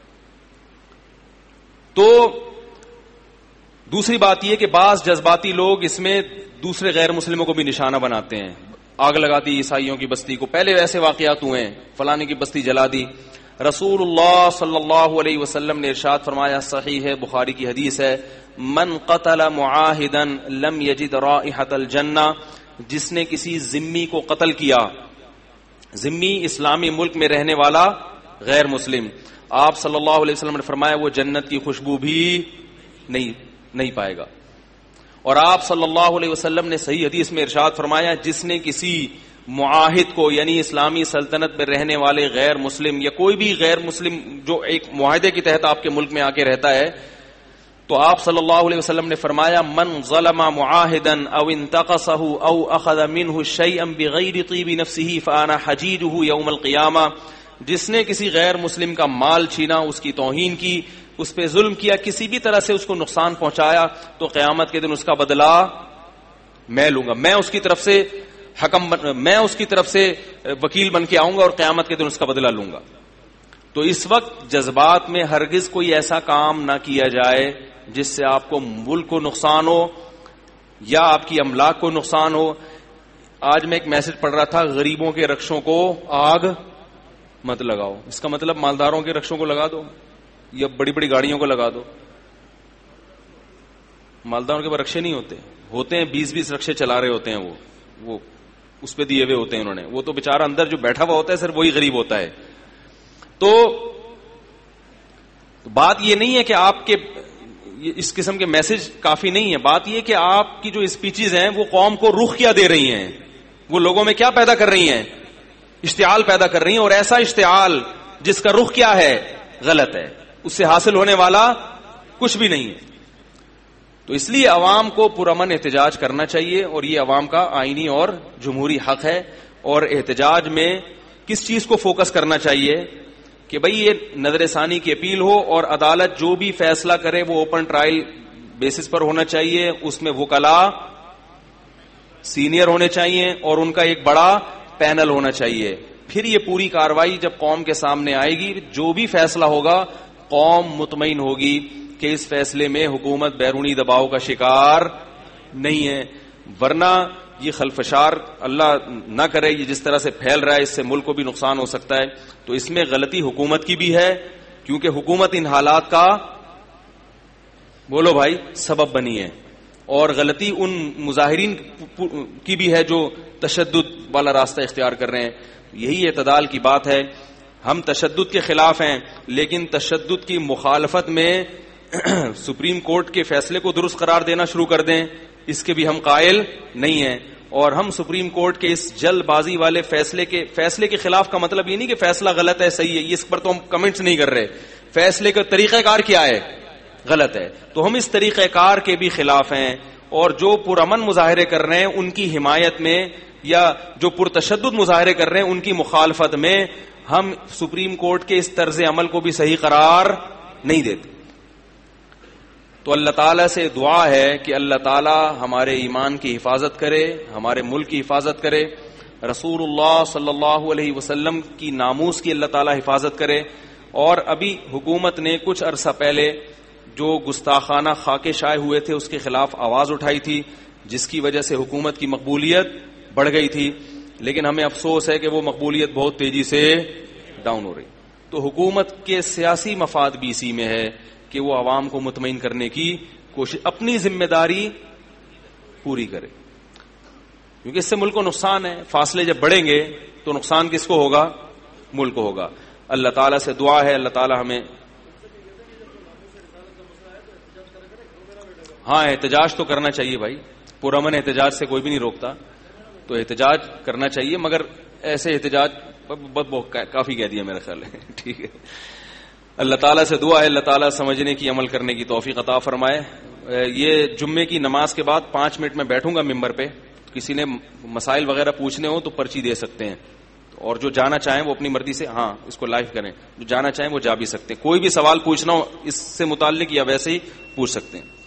تو دوسری بات یہ کہ بعض جذباتی لوگ اس میں دوسرے غیر مسلموں کو بھی نشانہ بناتے ہیں. آگ لگا دی عیسائیوں کی بستی کو, پہلے ویسے واقعات ہوئے ہیں, فلانے کی بستی جلا دی. رسول اللہ صلی اللہ علیہ وسلم نے ارشاد فرمایا, صحیح ہے, بخاری کی حدیث ہے, من قتل معاہدا لم یجد رائحۃ الجنہ, جس نے کسی ذمی کو قتل کیا, ذمی اسلامی ملک میں رہنے والا غیر مسلم, آپ صلی اللہ علیہ وسلم نے فرمایا وہ جنت کی خوشبو بھی نہیں پائے گا. اور آپ صلی اللہ علیہ وسلم نے صحیح حدیث میں ارشاد فرمایا, جس نے کسی معاہد کو, یعنی اسلامی سلطنت میں رہنے والے غیر مسلم یا کوئی بھی غیر مسلم جو ایک معاہدے کے تحت آپ کے ملک میں آ کے رہتا ہے, تو آپ صلی اللہ علیہ وسلم نے فرمایا, من ظلم معاہدا او انتقصه او اخذ منه شيئا بغیر طیب نفسه فانا حجیجه یوم القیامہ, جس نے کسی غیر مسلم کا مال چھینا, اس کی توہین کی, اس پہ ظلم کیا, کسی بھی طرح سے اس کو نقصان پہنچایا, تو قیامت کے دن اس کا بدلہ میں لوں گا. میں اس کی طرف سے میں اس کی طرف سے وکیل بن کے آؤں گا اور قیامت کے دن اس کا بدلہ لوں گا. تو اس وقت جذبات میں ہرگز کوئی ایسا کام نہ کیا جائے جس سے آپ کو ملک کو نقصان ہو یا آپ کی املاک کو نقصان ہو. آج میں ایک میسج پڑھ رہا تھا, غریبوں کے رکشوں کو آگ مت لگاؤ. اس کا مطلب مالداروں کے رکشوں کو لگا دو یا بڑی بڑی گاڑیوں کو لگا دو. مالداروں کے پاس رکشے نہیں ہوتے ہیں 20-20 رکشے چلا رہے ہوتے ہیں, وہ اس پہ دیے ہوئے ہوتے ہیں انہوں نے, وہ تو بےچارا اندر جو بیٹھا ہوا ہوتا ہے صرف وہی غریب ہوتا ہے. تو بات یہ نہیں ہے کہ آپ کے اس قسم کے میسج کافی نہیں ہے, بات یہ کہ آپ کی جو اسپیچز ہیں وہ قوم کو رخ کیا دے رہی ہیں, وہ لوگوں میں کیا پیدا کر رہی ہیں, اشتعال پیدا کر رہی ہیں, اور ایسا اشتعال جس کا رخ کیا ہے, غلط ہے, اس سے حاصل ہونے والا کچھ بھی نہیں ہے. تو اس لیے عوام کو پرامن احتجاج کرنا چاہیے، اور یہ عوام کا آئینی اور جمہوری حق ہے. اور احتجاج میں کس چیز کو فوکس کرنا چاہیے کہ بھئی یہ نظر ثانی کی اپیل ہو، اور عدالت جو بھی فیصلہ کرے وہ اوپن ٹرائل بیسس پر ہونا چاہیے، اس میں وکلاء سینئر ہونے چاہیے اور ان کا ایک بڑا پینل ہونا چاہیے. پھر یہ پوری کارروائی جب قوم کے سامنے آئے گی، جو بھی فیصلہ ہوگا قوم مطمئن ہوگی کہ اس فیصلے میں حکومت بیرونی دباؤ کا شکار نہیں ہے. ورنہ یہ خلفشار اللہ نہ کرے یہ جس طرح سے پھیل رہا ہے، اس سے ملک کو بھی نقصان ہو سکتا ہے. تو اس میں غلطی حکومت کی بھی ہے، کیونکہ حکومت ان حالات کا بولو بھائی سبب بنی ہے، اور غلطی ان مظاہرین کی بھی ہے جو تشدد والا راستہ اختیار کر رہے ہیں. یہی اعتدال کی بات ہے. ہم تشدد کے خلاف ہیں، لیکن تشدد کی مخالفت میں سپریم کورٹ کے فیصلے کو درست قرار دینا شروع کر دیں، اس کے بھی ہم قائل نہیں ہیں. اور ہم سپریم کورٹ کے اس جلد بازی والے فیصلے کے خلاف کا مطلب یہ نہیں کہ فیصلہ غلط ہے صحیح ہے، اس پر تو ہم کمنٹس نہیں کر رہے. فیصلے کا طریقہ کار کیا ہے غلط ہے، تو ہم اس طریقہ کار کے بھی خلاف ہیں. اور جو پرامن مظاہرے کر رہے ہیں ان کی حمایت میں، یا جو پرتشدد مظاہرے کر رہے ہیں ان کی مخالفت میں، ہم سپریم کورٹ کے اس طرز عمل کو بھی صحیح قرار نہیں دیتے. تو اللہ تعالیٰ سے دعا ہے کہ اللہ تعالیٰ ہمارے ایمان کی حفاظت کرے، ہمارے ملک کی حفاظت کرے، رسول اللہ صلی اللہ علیہ وسلم کی ناموس کی اللہ تعالیٰ حفاظت کرے. اور ابھی حکومت نے کچھ عرصہ پہلے جو گستاخانہ خاکے شائع ہوئے تھے اس کے خلاف آواز اٹھائی تھی، جس کی وجہ سے حکومت کی مقبولیت بڑھ گئی تھی. لیکن ہمیں افسوس ہے کہ وہ مقبولیت بہت تیزی سے ڈاؤن ہو رہی. تو حکومت کے سیاسی مفاد بھی اسی میں ہے کہ وہ عوام کو مطمئن کرنے کی کوشش، اپنی ذمہ داری پوری کرے، کیونکہ اس سے ملک کو نقصان ہے. فاصلے جب بڑھیں گے تو نقصان کس کو ہوگا؟ ملک کو ہوگا. اللہ تعالیٰ سے دعا ہے اللہ تعالیٰ ہمیں احتجاج تو کرنا چاہیے بھائی، پرامن احتجاج سے کوئی بھی نہیں روکتا، تو احتجاج کرنا چاہیے، مگر ایسے احتجاج کافی کہہ دیا میرا خیال ہے. ٹھیک ہے، اللہ تعالیٰ سے دعا ہے اللہ تعالیٰ سمجھنے کی عمل کرنے کی توفیق عطا فرمائے. یہ جمعے کی نماز کے بعد 5 منٹ میں بیٹھوں گا ممبر پہ، کسی نے مسائل وغیرہ پوچھنے ہوں تو پرچی دے سکتے ہیں، اور جو جانا چاہیں وہ اپنی مرضی سے اس کو لائیو کریں، جو جانا چاہیں وہ جا بھی سکتے ہیں. کوئی بھی سوال پوچھنا ہو اس سے متعلق یا ویسے ہی پوچھ سکتے ہیں.